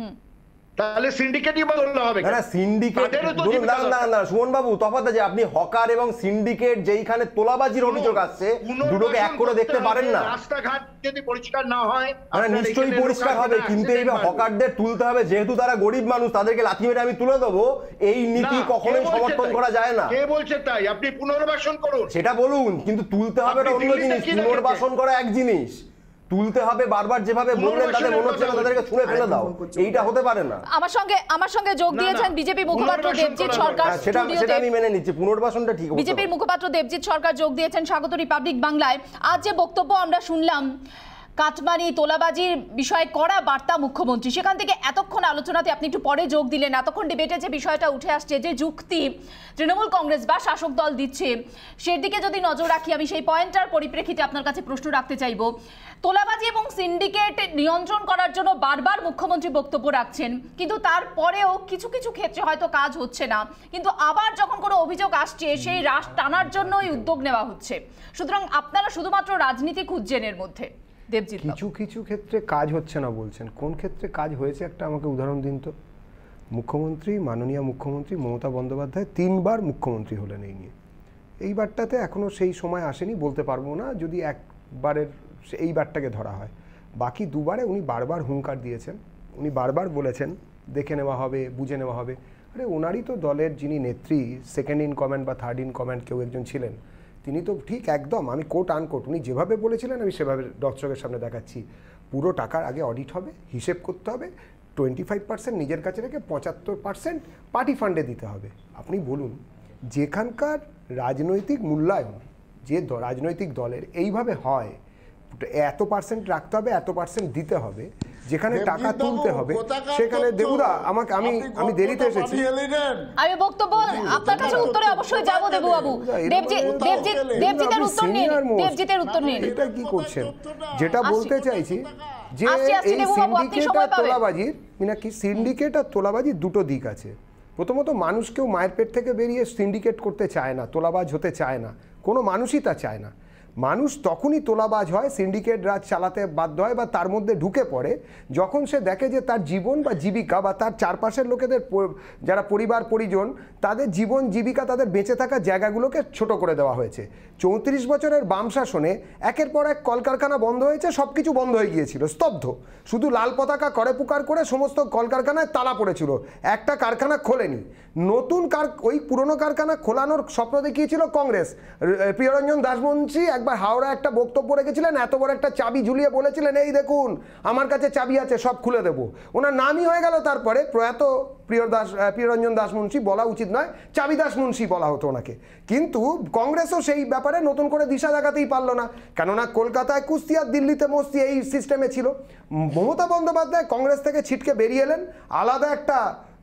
Speaker 10: তাহলে সিন্ডিকেটই বদল হবে
Speaker 11: না সিন্ডিকেট না না না সুমন বাবু তফাৎ আছে আপনি হকার এবং সিন্ডিকেট যেইখানে তোলাবাজির অভিযোগ আসছে দুটোকে এক করে দেখতে পারেন না
Speaker 10: রাস্তাঘাট যদি পরিষ্কার না হয়
Speaker 11: মানে নিশ্চয়ই পরিষ্কার হবে কিন্তু এইবার হকারদের তুলতে হবে যেহেতু তারা গরিব মানুষ তাদেরকে লাথি মেরে আমি তুলে দেবো এই নীতি কখনোই সমর্থন করা যায় না
Speaker 10: কে বলছে তাই আপনি পুনর্বাসন করুন
Speaker 11: সেটা বলুন কিন্তু তুলতে হবে এটা অন্য জিনিস পুনর্বাসন করা এক জিনিস তুলতে হবে বারবার যেভাবে বললেন তাদের মনে হচ্ছে তাদেরকে ছুঁড়ে ফেলে দাও এইটা হতে পারে না
Speaker 1: আমার সঙ্গে আমার সঙ্গে যোগ দিয়েছেন বিজেপি মুখপাত্র দেবজিৎ সরকার
Speaker 11: সেটা সেটা আমি মেনে নিচ্ছি পুনর্বাসনটা ঠিক হবে
Speaker 1: বিজেপির মুখপাত্র দেবজিৎ সরকার যোগ দিয়েছেন স্বাগত রিপাবলিক বাংলায় আজ যে বক্তব্য আমরা শুনলাম কাটমানি তোলাবাজির বিষয়ে কড়া বার্তা মুখ্যমন্ত্রী সেখান থেকে এতক্ষণ আলোচনাতে আপনি একটু পরে যোগ দিলেন এতক্ষণ ডিবেটে যে বিষয়টা উঠে আসছে যে যুক্তি তৃণমূল কংগ্রেস বা শাসক দল দিচ্ছে সেদিকে যদি নজর রাখি আমি সেই পয়েন্টটার পরিপ্রেক্ষিতে আপনার কাছে প্রশ্ন রাখতে চাইব তোলাবাজি এবং সিন্ডিকেট নিয়ন্ত্রণ করার জন্য বারবার মুখ্যমন্ত্রী বক্তব্য রাখছেন কিন্তু তারপরেও কিছু কিছু ক্ষেত্রে হয়তো কাজ হচ্ছে না কিন্তু আবার যখন কোনো অভিযোগ আসছে সেই রাশ টানার জন্যই উদ্যোগ নেওয়া হচ্ছে সুতরাং আপনারা শুধুমাত্র রাজনীতি খুঁজছেন এর মধ্যে
Speaker 12: কিছু কিছু ক্ষেত্রে কাজ হচ্ছে না বলছেন কোন ক্ষেত্রে কাজ হয়েছে একটা আমাকে উদাহরণ দিন তো মুখ্যমন্ত্রী মাননীয় মুখ্যমন্ত্রী মমতা বন্দ্যোপাধ্যায় তিনবার মুখ্যমন্ত্রী হলেন এই নিয়ে এইবারটাতে এখনও সেই সময় আসেনি বলতে পারবো না যদি একবারের এইবারটাকে ধরা হয় বাকি দুবারে উনি বারবার হুঙ্কার দিয়েছেন উনি বারবার বলেছেন দেখে নেওয়া হবে বুঝে নেওয়া হবে আরে ওনারই তো দলের যিনি নেত্রী সেকেন্ড ইন কমান্ড বা থার্ড ইন কমান্ড কেউ একজন ছিলেন তিনি তো ঠিক একদম আমি কোট আনকোট উনি যেভাবে বলেছিলেন আমি সেভাবে দর্শকের সামনে দেখাচ্ছি পুরো টাকার আগে অডিট হবে হিসেব করতে হবে টোয়েন্টি ফাইভ পার্সেন্ট নিজের কাছে রেখে পঁচাত্তর পার্সেন্ট পার্টি ফান্ডে দিতে হবে আপনি বলুন যেখানকার রাজনৈতিক মূল্যায়ন যে রাজনৈতিক দলের এইভাবে হয় এত পার্সেন্ট রাখতে হবে এত পার্সেন্ট দিতে হবে যেখানে টাকা তুলতে হবে সেখানে দেবুদা আমাকে আমি আমি দেরিতে এসেছি
Speaker 1: আমি বক্তব্য আপনার কাছে উত্তরে অবশ্যই যাব দেবু বাবু দেবজি দেবজিৎ দেবজিতের উত্তর নিন দেবজিতের উত্তর নিন
Speaker 12: এটা কি করছেন যেটা বলতে চাইছি যে এই সিন্ডিকেট আর তোলাবাজির নাকি সিন্ডিকেট আর তোলাবাজির দুটো দিক আছে প্রথমত মানুষ কেউ মায়ের পেট থেকে বেরিয়ে সিন্ডিকেট করতে চায় না, তোলাবাজ হতে চায় না, কোনো মানুষই তা চায় না। মানুষ তখনই তোলাবাজ হয়, সিন্ডিকেট রাজ চালাতে বাধ্য হয় বা তার মধ্যে ঢুকে পড়ে যখন সে দেখে যে তার জীবন বা জীবিকা বা তার চারপাশের লোকেদের যারা পরিবার পরিজন তাদের জীবন জীবিকা তাদের বেঁচে থাকা জায়গাগুলোকে ছোট করে দেওয়া হয়েছে। চৌত্রিশ বছরের বাম শাসনে একের পর এক কলকারখানা বন্ধ হয়েছে, সব কিছু বন্ধ হয়ে গিয়েছিল, স্তব্ধ। শুধু লাল পতাকা করে পুকার করে সমস্ত কলকারখানায় তালা পড়েছিল, একটা কারখানা খোলেনি। নতুন কার ওই পুরনো কারখানা খোলানোর স্বপ্ন দেখিয়েছিল কংগ্রেস। প্রিয়রঞ্জন দাসমুন্সি একবার হাওড়া একটা বক্তব্য রেখেছিলেন, এত বড় একটা চাবি ঝুলিয়ে বলেছিলেন এই দেখুন আমার কাছে চাবি আছে, সব খুলে দেবো। ওনার নামই হয়ে গেল তারপরে প্রয়াত প্রিয় দাস প্রিয়রঞ্জন দাসমুন্সি, বলা উচিত নয়, চাবি দাসমুন্সি বলা হতো ওনাকে। কিন্তু কংগ্রেসও সেই ব্যাপারে নতুন করে দিশা দেখাতেই পারলো না, কেননা কলকাতায় কুস্তি আর দিল্লিতে মস্তি এই সিস্টেমে ছিল। মমতা বন্দ্যোপাধ্যায় কংগ্রেস থেকে ছিটকে বেরিয়ে এলেন, আলাদা একটা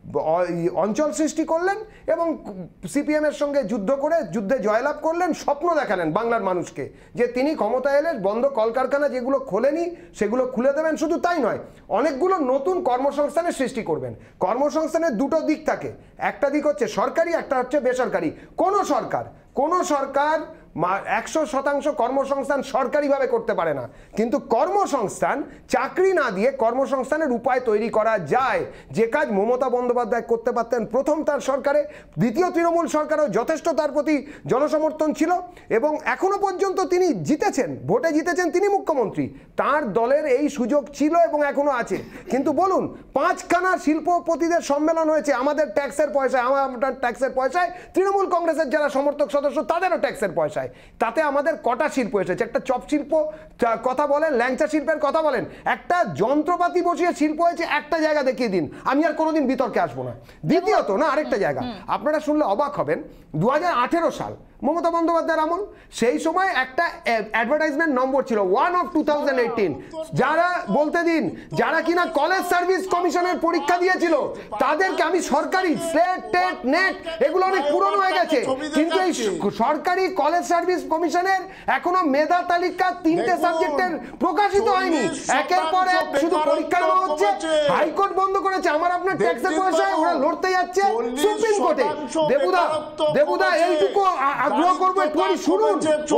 Speaker 12: অঞ্চল সৃষ্টি করলেন এবং সিপিএমের সঙ্গে যুদ্ধ করে যুদ্ধে জয়লাভ করলেন, স্বপ্ন দেখালেন বাংলার মানুষকে যে তিনি ক্ষমতায় এলে বন্ধ কলকারখানা যেগুলো খোলেনি সেগুলো খুলে দেবেন। শুধু তাই নয়, অনেকগুলো নতুন কর্মসংস্থানের সৃষ্টি করবেন। কর্মসংস্থানের দুটো দিক থাকে, একটা দিক হচ্ছে সরকারি, একটা হচ্ছে বেসরকারি। কোনো সরকার কোনো সরকার একশো শতাংশ কর্মসংস্থান সরকারিভাবে করতে পারে না, কিন্তু কর্মসংস্থান চাকরি না দিয়ে কর্মসংস্থানের উপায় তৈরি করা যায়, যে কাজ মমতা বন্দ্যোপাধ্যায় করতে পারতেন প্রথম তার সরকারে। দ্বিতীয় তৃণমূল সরকারও যথেষ্ট তার প্রতি জনসমর্থন ছিল এবং এখনো পর্যন্ত তিনি জিতেছেন, ভোটে জিতেছেন, তিনি মুখ্যমন্ত্রী। তার দলের এই সুযোগ ছিল এবং এখনো আছে। কিন্তু বলুন, পাঁচখানা শিল্পপতিদের সম্মেলন হয়েছে আমাদের ট্যাক্সের পয়সায়, আমার ট্যাক্সের পয়সায়, তৃণমূল কংগ্রেসের যারা সমর্থক সদস্য তাদেরও ট্যাক্সের পয়সায়। তাতে আমাদের কটা শিল্প এসেছে? একটা চপ শিল্প কথা বলেন, ল্যাংচা শিল্পের কথা বলেন, একটা যন্ত্রপাতি বসিয়ে শিল্প হয়েছে একটা জায়গা দেখিয়ে দিন, আমি আর কোনোদিন বিতর্কে আসবো না। দ্বিতীয়ত না, আরেকটা জায়গা আপনারা শুনলে অবাক হবেন, দু হাজার আঠেরো সাল মমতা বন্দ্যোপাধ্যায়ের আমল, সেই সময় একটা অ্যাডভার্টাইজমেন্ট নম্বর ছিল one of two thousand eighteen, যারা বলতে দিন যারা কিনা কলেজ সার্ভিস কমিশনের পরীক্ষা দিয়েছিল তাদেরকে, আমি সরকারি স্লেট টেট নেট এগুলো অনেক পুরনো হয়ে গেছে, কিন্তু এই সরকারি কলেজ সার্ভিস কমিশনের এখনো মেধা তালিকা তিনটে সাবজেক্টের প্রকাশিত হয়নি, একের পর এক শুধু পরীক্ষা নেওয়া হচ্ছে। হাইকোর্ট বন্ধ করেছে, আমার আপনার ট্যাক্সের পয়সায় ওরা লড়তে যাচ্ছে সুপ্রিম কোর্টে। দেবুদা দেবুদা এইটুকু আগ্রহ করবো একটুখানি শুনুন,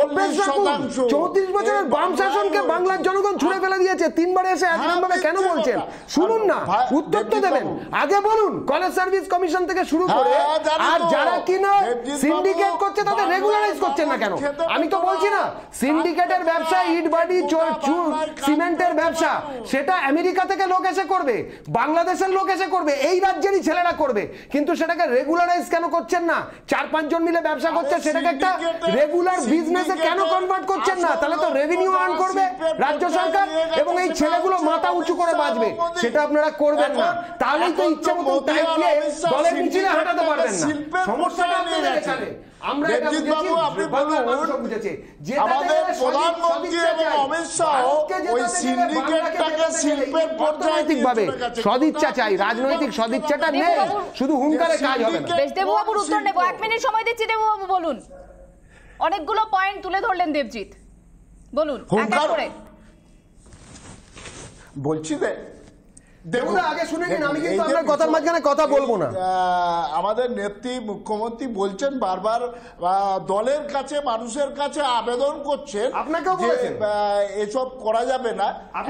Speaker 12: চৌত্রিশ বছরের বাম শাসনকে বাংলার জনগণ ছুড়ে ফেলে দিয়েছে, তিনবারে এসে একভাবে কেন বলছেন? শুনুন না, উত্তর তো দেবেন, আগে বলুন কলেজ সার্ভিস কমিশন থেকে শুরু করে আর যারা কিনা সিন্ডিকেট করছে তাদের রেগুলারাইজ করছেন না কেন? আমি তো বলছি না সিন্ডিকেটের ব্যবসা, ইট বাড়ি সিমেন্টের ব্যবসা, সেটা আমেরিকা থেকে লোক এসে করবে, বাংলাদেশের লোক এসে করবে, এই রাজ্যেরই ছেলেরা করবে, কিন্তু সেটাকে রেগুলারাইজ কেন করছেন না? চার পাঁচজন মিলে ব্যবসা করছে, সেটাকে একটা রেগুলার বিজনেসে কেন কনভার্ট করছেন না? তাহলে তো রেভিনিউ আর্ন করবে রাজ্য সরকার এবং এই ছেলেগুলো মাথা উঁচু করে বাঁচবে, সেটা আপনারা করবেন না। তাহলেই তো ইচ্ছা মতো টাইপ দিয়ে দলের মিছিলে হাঁটাতে পারবেন না। সমস্যাটা আপনাদের এখানে। আমরা
Speaker 8: আপনি বলুন, আমাদের প্রধানমন্ত্রী এবং অমিত শাহ ওই সিন্ডিকেটটাকে শিল্পের
Speaker 12: অর্থনৈতিকভাবে সদিচ্ছা চাই, রাজনৈতিক সদিচ্ছাটা নেই, শুধু হুঙ্কারে কাজ হবে না।
Speaker 1: বেশ, দেবুবাবুর উত্তর নেব, এক মিনিট সময় দিচ্ছি। দেবুবাবু বলুন, অনেকগুলো পয়েন্ট তুলে ধরলেন দেবজিৎ, বলুন এক এক করে।
Speaker 8: বলছি দে আমাদের নেত্রী মুখ্যমন্ত্রী বলছেন বারবার, দলের কাছে মানুষের কাছে আবেদন করছেন এসব করা যাবে না।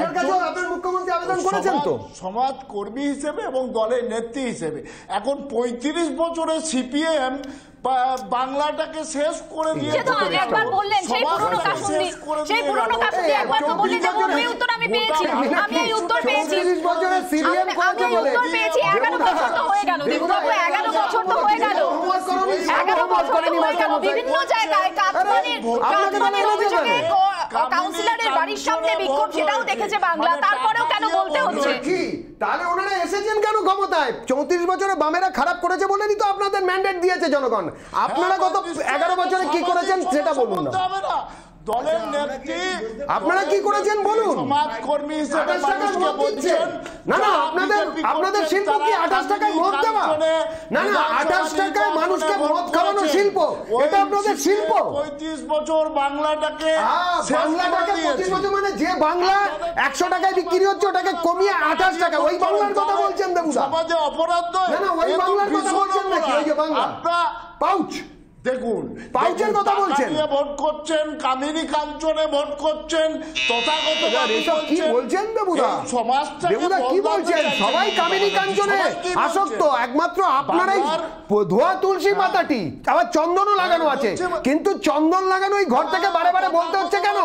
Speaker 8: সমাজ কর্মী হিসেবে এবং দলের নেত্রী হিসেবে এখন পঁয়ত্রিশ বছরের সিপিএম বাংলাটাকে শেষ করে দিয়ে
Speaker 1: একবার বললেন সেই পুরনো কাশুন্দি, সেই পুরনো কাশুন্দি একবার তো বললেন যে ওই উত্তর আমি পেয়েছি, আমি এই উত্তর পেয়েছি, আমি উত্তর পেয়েছি। এগারো বছর তো হয়ে গেল দেবুবাবু, এগারো বছর তো হয়ে গেল, এগারো বছর তো হয়ে গেল। বিভিন্ন জায়গায় কাটমানির কাটমানির অভিযোগে কাউন্সিলরের বাড়ির সামনে বিক্ষোভ, সেটাও দেখেছে বাংলা, তারপরেও কেন বলতে হচ্ছে?
Speaker 12: তাহলে ওনারা এসেছেন কেন ক্ষমতায়? চৌত্রিশ বছরে বামেরা খারাপ করেছে বলেই তো আপনাদের ম্যান্ডেট দিয়েছে জনগণ। আপনারা গত এগারো বছরে কি করেছেন সেটা বলুন না।
Speaker 8: দলের নেত্রী
Speaker 12: আপনারা কি করেছেন বলুন?
Speaker 8: সমাজকর্মী হিসেবে
Speaker 12: আঠাশ টাকায়
Speaker 8: মানুষকে
Speaker 12: মদ দিচ্ছেন।
Speaker 8: বলছেন
Speaker 12: না না আপনাদের আপনাদের শিল্প কি আঠাশ টাকায় মদ দেওয়া? না না আঠাশ টাকায় মানুষকে মদ খাওয়ানো শিল্প, এটা আপনাদের শিল্প।
Speaker 8: পঁয়ত্রিশ বছর বাংলাটাকে
Speaker 12: বাংলাটাকে পঁচিশ বছর মানে যে বাংলা একশো টাকায় বিক্রি হচ্ছে ওটাকে কমিয়ে আঠাশ টাকা, ওই বাংলার কথা বলছেন দেবুদা?
Speaker 8: সমাজে অপরাধ নয়,
Speaker 12: না না ওই বাংলার কথা বলছেন নাকি? ওই যে বাংলা পাউচ,
Speaker 8: দেখুন
Speaker 12: পাউচের কথা বলছেন,
Speaker 8: ভোট করছেন, কামিনী কাঞ্চনে ভোট করছেন, তথাগত
Speaker 12: কি বলছেন দেবুদা? দেবুদা কি বলছেন? সবাই কামিনী কাঞ্চনে আসক্ত, একমাত্র আপনারাই ধোয়া তুলসী পাতাটি, আবার চন্দনও লাগানো আছে, কিন্তু চন্দন লাগানো এই ঘর থেকে বারে বারে বলতে হচ্ছে কেন?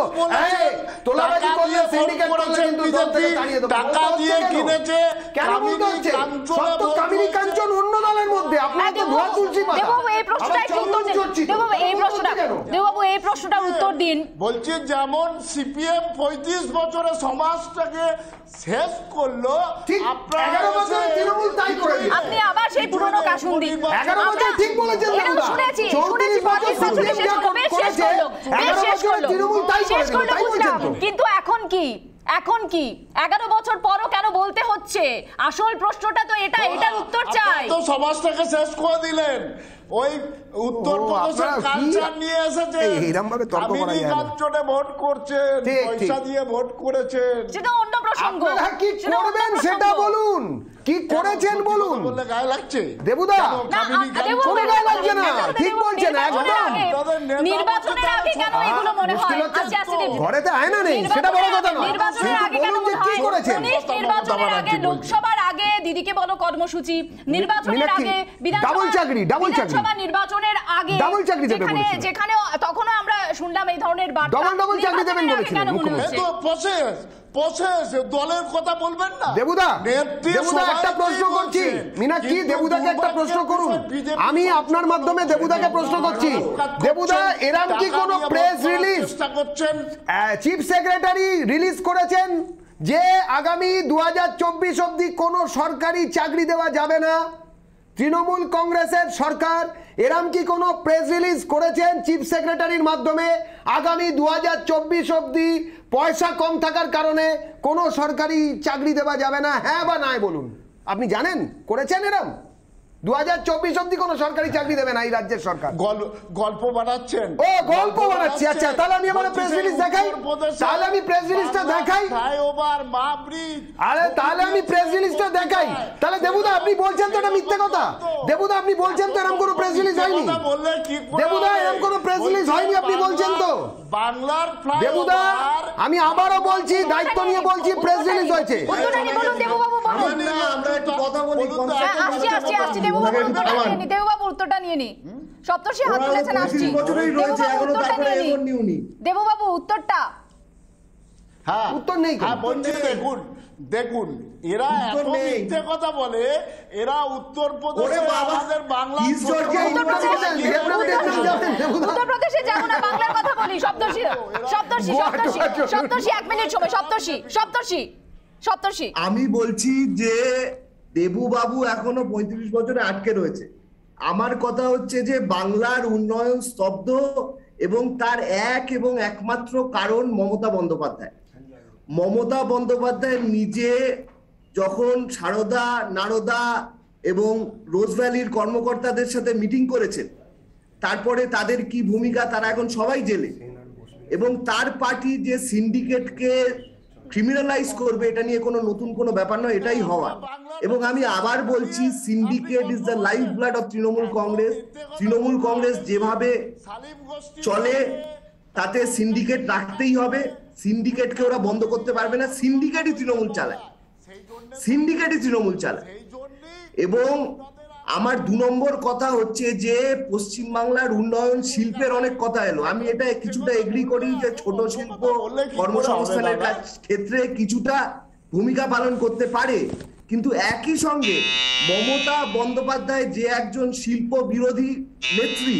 Speaker 12: তোলাবাজি করলে সিন্ডিকেট করলে কিন্তু দল থেকে তাড়িয়ে দেব, টাকা দিয়ে কিনেছে কেন বলতে হচ্ছে? সব তো কামিনী কাঞ্চন অন্য দলের মধ্যে, আপনারা তো ধোয়া তুলসী পাতা।
Speaker 1: এই প্রশ্নটাই উত্তর দেববাবু, এই প্রশ্নটা দেববাবু এই প্রশ্নটার উত্তর দিন।
Speaker 8: বলছি যেমন সিপিএম পঁয়ত্রিশ বছরে সমাজটাকে শেষ করলো,
Speaker 12: এগারো বছরে তৃণমূল তাই করে দিল।
Speaker 1: আপনি আবার সেই পুরনো কাশুন্দি
Speaker 12: এগারো বছর ঠিক বলেছেন দেবুদা,
Speaker 1: শুনেছি
Speaker 12: চৌত্রিশ বছর সিপিএম যা করেছে এগারো বছরে তৃণমূল তাই করে দিল, তাই বলছেন তো?
Speaker 1: কিন্তু এখন কি এখন কি এগারো বছর পরও কেন বলতে হচ্ছে? আসল প্রশ্নটা তো এটা, এটার উত্তর চাই।
Speaker 8: তো সমাজটাকে শেষ করে দিলেন, ওই উত্তরপ্রদেশের কালচার নিয়ে এসেছে,
Speaker 12: এরকম ভাবে তর্ক করা যায় না।
Speaker 8: কাঞ্চনে ভোট করছেন, পয়সা দিয়ে ভোট করেছেন,
Speaker 1: সেটা অন্য প্রসঙ্গ।
Speaker 12: আপনারা কি করবেন সেটা বলুন, কি করেছেন বলুন।
Speaker 8: বললে গায়ে লাগছে
Speaker 12: দেবুদা? কোনো গায়ে লাগছে না, ঠিক বলছেন একদম।
Speaker 1: নির্বাচনের আগে কেন এগুলো মনে হয়?
Speaker 12: ঘরেতে আয়না নেই সেটা বড় কথা নয়,
Speaker 1: নির্বাচনের আগে কেন মনে হয়? নির্বাচনের আগে, লোকসভার আগে দিদিকে বলো কর্মসূচি, নির্বাচনের আগে
Speaker 12: ডাবল চাকরি, ডাবল চাকরি,
Speaker 1: বিধানসভা নির্বাচনের আগে
Speaker 12: ডাবল চাকরি দেবে বলেছেন,
Speaker 1: যেখানে তখনও আমরা শুনলাম এই ধরনের বার্তা,
Speaker 12: ডাবল ডাবল চাকরি দেবেন বলেছিলেন মুখ্যমন্ত্রী।
Speaker 8: তো প্রসেস প্রসেস দলের কথা বলবেন না
Speaker 12: দেবুদা? দেবুদা একটা প্রশ্ন করছি, মীনাক্ষী দেবুদাকে একটা প্রশ্ন করুন, আমি আপনার মাধ্যমে দেবুদাকে প্রশ্ন করছি। দেবুদা এরকম কি কোনো press release chief secretary release করেছেন যে আগামী দু হাজার চব্বিশ অব্দি কোনো সরকারি চাকরি দেওয়া যাবে না? তৃণমূল কংগ্রেসের সরকার এরম কি কোনো প্রেস রিলিজ করেছেন চিফ সেক্রেটারির মাধ্যমে আগামী দু হাজার চব্বিশ অব্দি পয়সা কম থাকার কারণে কোনো সরকারি চাকরি দেওয়া যাবে না? হ্যাঁ বা নাই বলুন। আপনি জানেন করেছেন এরম? দু হাজার চব্বিশ অব্দি কোনো সরকারি চাকরি দেবে না এই রাজ্যের সরকার।
Speaker 8: গল্প বানাচ্ছেন?
Speaker 12: ও গল্প বানাচ্ছি, আচ্ছা তাহলে আমি আমার প্রেস রিলিজ দেখাই, তাহলে আমি প্রেস রিলিজটা দেখাই, আরে তাহলে আমি প্রেস রিলিজটা দেখাই। তাহলে দেবুদা আপনি বলছেন তো এটা মিথ্যে কথা? দেবুদা আপনি বলছেন তো এরকম কোনো প্রেস রিলিজ হয়নি? দেবুদা এরকম কোনো প্রেস রিলিজ হয়নি আপনি বলছেন তো?
Speaker 8: বাংলার
Speaker 12: দেবুদা আমি আবারও বলছি, দায়িত্ব নিয়ে বলছি, প্রেস রিলিজ হয়েছে।
Speaker 9: আমরা একটু কথা বলি,
Speaker 1: আসছি আসছি আসছি দেববাবু উত্তরটা নিয়ে নি, দেববাবু উত্তরটা নিয়ে নি। সপ্তর্ষি হাত তুলেছেন, আসছি। দেববাবু উত্তরটা।
Speaker 8: হ্যাঁ উত্তর নেই, হ্যাঁ বলছি। দেখুন দেখুন এরা এত মিথ্যে কথা বলে, এরা উত্তরপ্রদেশে আমাদের বাংলা
Speaker 1: উত্তরপ্রদেশে যাবো না, বাংলার কথা বলি। সপ্তর্ষি সপ্তর্ষি সপ্তর্ষি সপ্তর্ষি এক মিনিট সময়, সপ্তর্ষি সপ্তর্ষি সপ্তর্ষি
Speaker 9: আমি বলছি যে দেবু বাবু এখনো পঁয়ত্রিশ বছরে আটকে রয়েছে। আমার কথা হচ্ছে যে বাংলার উন্নয়ন স্তব্ধ, এবং তার এক এবং একমাত্র কারণ মমতা বন্দ্যোপাধ্যায়। মমতা বন্দ্যোপাধ্যায় নিজে যখন সারদা, নারদা এবং রোজভ্যালির কর্মকর্তাদের সাথে মিটিং করেছেন, তারপরে তাদের কি ভূমিকা তারা এখন সবাই জেলে, এবং তার পার্টি যে সিন্ডিকেটকে ক্রিমিনালাইজ করবে এটা নিয়ে কোনো নতুন কোনো ব্যাপার নয়, এটাই হওয়া। এবং আমি আবার বলছি, syndicate is the life blood of Trinamool Congress. Trinamool Congress যেভাবে চলে তাতে সিন্ডিকেট রাখতেই হবে, সিন্ডিকেটকে ওরা বন্ধ করতে পারবে না। সিন্ডিকেটই তৃণমূল চালায়, সিন্ডিকেটই তৃণমূল চালায়। এবং আমার দু নম্বর কথা হচ্ছে যে পশ্চিমবাংলার উন্নয়ন শিল্পের অনেক কথা এলো, আমি এটা কিছুটা এগ্রি করি যে ছোট শিল্প কর্মসংস্থানের ক্ষেত্রে কিছুটা ভূমিকা পালন করতে পারে, কিন্তু একই সঙ্গে মমতা বন্দ্যোপাধ্যায় যে একজন শিল্প বিরোধী নেত্রী,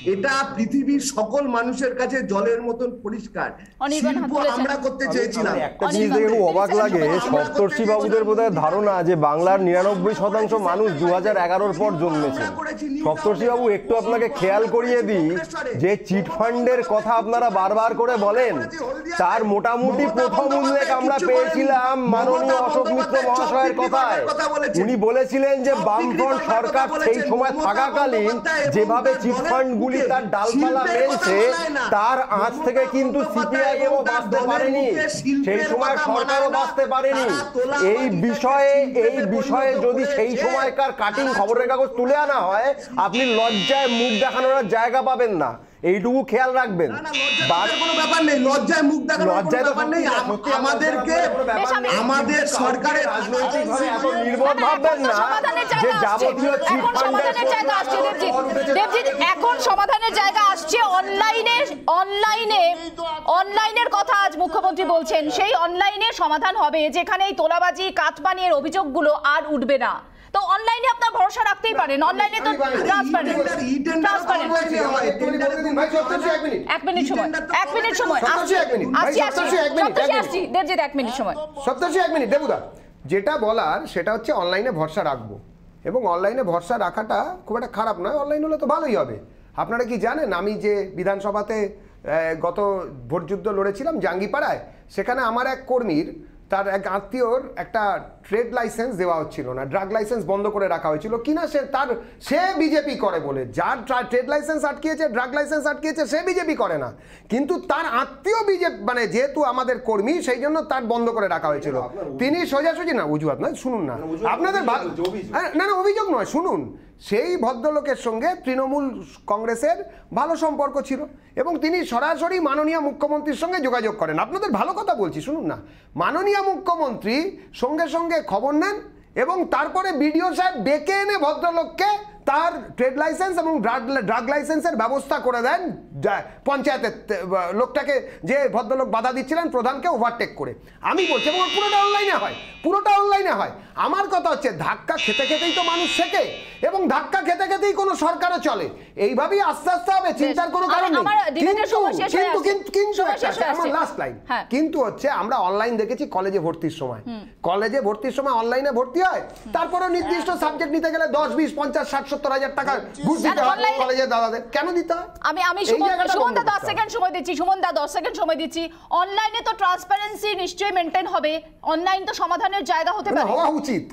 Speaker 9: এটা পৃথিবীর সকল মানুষের কাছে জলের মতন পরিষ্কার। শিল্প আমরা করতে চেয়েছিলাম।
Speaker 11: একটা জিনিস দেখে খুব অবাক লাগে, সপ্তর্ষি বাবুদের বোধহয় ধারণা যে বাংলার নিরানব্বই শতাংশ মানুষ দু হাজার এগারোর পর জন্মেছে। সপ্তর্ষি বাবু, একটু আপনাকে খেয়াল করিয়ে দিই যে চিট ফান্ডের কথা আপনারা বারবার করে বলেন, তার মোটামুটি প্রথম উল্লেখ আমরা পেয়েছিলাম মাননীয় অশোক মিত্র মহাশয়ের কথায়। উনি বলেছিলেন যে বামফ্রন্ট সরকার সেই সময় থাকাকালীন যেভাবে চিট ফান্ডগুলি তার ডালপালা মেলছে, তার আঁচ থেকে কিন্তু সিপিআইএমও বাঁচতে পারেনি, সেই সময় সরকারও বাঁচতে পারেনি। এই বিষয়ে এই বিষয়ে যদি সেই সময়কার কাটিং খবরের কাগজ তুলে আনা হয়, আপনি লজ্জায় মুখ দেখানোর জায়গা পাবেন না, এইটুকু খেয়াল রাখবেন।
Speaker 9: কোনো ব্যাপার নেই, লজ্জায় মুখ দেখানোর কোনো ব্যাপার নেই। আমাদেরকে আমাদের সরকারের
Speaker 11: রাজনৈতিকভাবে এত নির্বোধ ভাববেন না যে যাবতীয় চিট ফান্ডের
Speaker 1: জায়গা আসছে। দেবজিৎ দেবজিৎ এখন সমাধানের জায়গা আসছে। অনলাইনে অনলাইনে অনলাইনের কথা আজ মুখ্যমন্ত্রী বলছেন, সেই অনলাইনে সমাধান হবে, যেখানে এই তোলাবাজি কাটমানির অভিযোগগুলো আর উঠবে না। তো অনলাইনে আপনার ভরসা রাখতেই পারেন, অনলাইনে তো ট্রান্সপারেন্ট। এক মিনিট সময়, এক মিনিট সময় আসছি আসছি দেবজিৎ, এক মিনিট সময়।
Speaker 12: সপ্তর্ষি এক মিনিট দেবুদা, যেটা বলার সেটা হচ্ছে অনলাইনে ভরসা রাখবো, এবং অনলাইনে ভরসা রাখাটা খুব একটা খারাপ নয়, অনলাইন হলে তো ভালোই হবে। আপনারা কি জানেন আমি যে বিধানসভাতে গত ভোটযুদ্ধ লড়েছিলাম জাঙ্গিপাড়ায়, সেখানে আমার এক কর্মীর তার এক আত্মীয়র একটা ট্রেড লাইসেন্স দেওয়া হচ্ছিল না, ড্রাগ লাইসেন্স বন্ধ করে রাখা হয়েছিল কিনা, সে তার সে বিজেপি করে বলে, যার ট্রেড লাইসেন্স আটকিয়েছে, ড্রাগ লাইসেন্স আটকিয়েছে, সে বিজেপি করে না, কিন্তু তার আত্মীয় বিজেপি, মানে যেহেতু আমাদের কর্মী সেই জন্য তার বন্ধ করে রাখা হয়েছিল। তিনি সোজাসুজি না অজুহাত নয়, শুনুন না আপনাদের না না অভিযোগ নয়, শুনুন, সেই ভদ্রলোকের সঙ্গে তৃণমূল কংগ্রেসের ভালো সম্পর্ক ছিল এবং তিনি সরাসরি মাননীয় মুখ্যমন্ত্রীর সঙ্গে যোগাযোগ করেন। আপনাদের ভালো কথা বলছি, শুনুন না, মাননীয় মুখ্যমন্ত্রী সঙ্গে সঙ্গে খবর নেন এবং তারপরে বিডিও সাহেব ডেকে এনে ভদ্রলোককে তার ট্রেড লাইসেন্স এবং ড্রাগ লাইসেন্সের ব্যবস্থা করে দেন পঞ্চায়েতের লোকটাকে, যে ভদ্রলোক বাধা দিচ্ছিলেন প্রধানকে ওভারটেক করে। আমি বলছি এবং পুরোটা অনলাইনে হয়, পুরোটা অনলাইনে হয়। আমার কথা হচ্ছে ধাক্কা খেতে খেতেই তো মানুষ শেখে এবং ধাক্কা খেতে খেতেই কোনো সরকারও চলে, এইভাবেই আস্তে আস্তে হবে, চিন্তার কোনো কারণ নেই। কিন্তু কিন্তু কিন্তু আমার লাস্ট লাইন, কিন্তু হচ্ছে আমরা অনলাইন দেখেছি কলেজে ভর্তির সময়, কলেজে ভর্তির সময় অনলাইনে ভর্তি হয়, তারপরে নির্দিষ্ট সাবজেক্ট নিতে গেলে দশ বিশ পঞ্চাশ ষাট সত্তর হাজার টাকা ঘুষ দিতে হয় কলেজের দাদাদের। কেন দিতে হয়? আমি আমি
Speaker 1: সুমন দা দশ সেকেন্ড সময় দিচ্ছি, সুমন দা দশ সেকেন্ড সময় দিচ্ছি। অনলাইনে তো ট্রান্সপারেন্সি নিশ্চয়ই মেইনটেইন হবে, অনলাইন তো সমাধানের জায়গা হতে পারে,
Speaker 12: হওয়া উচিত।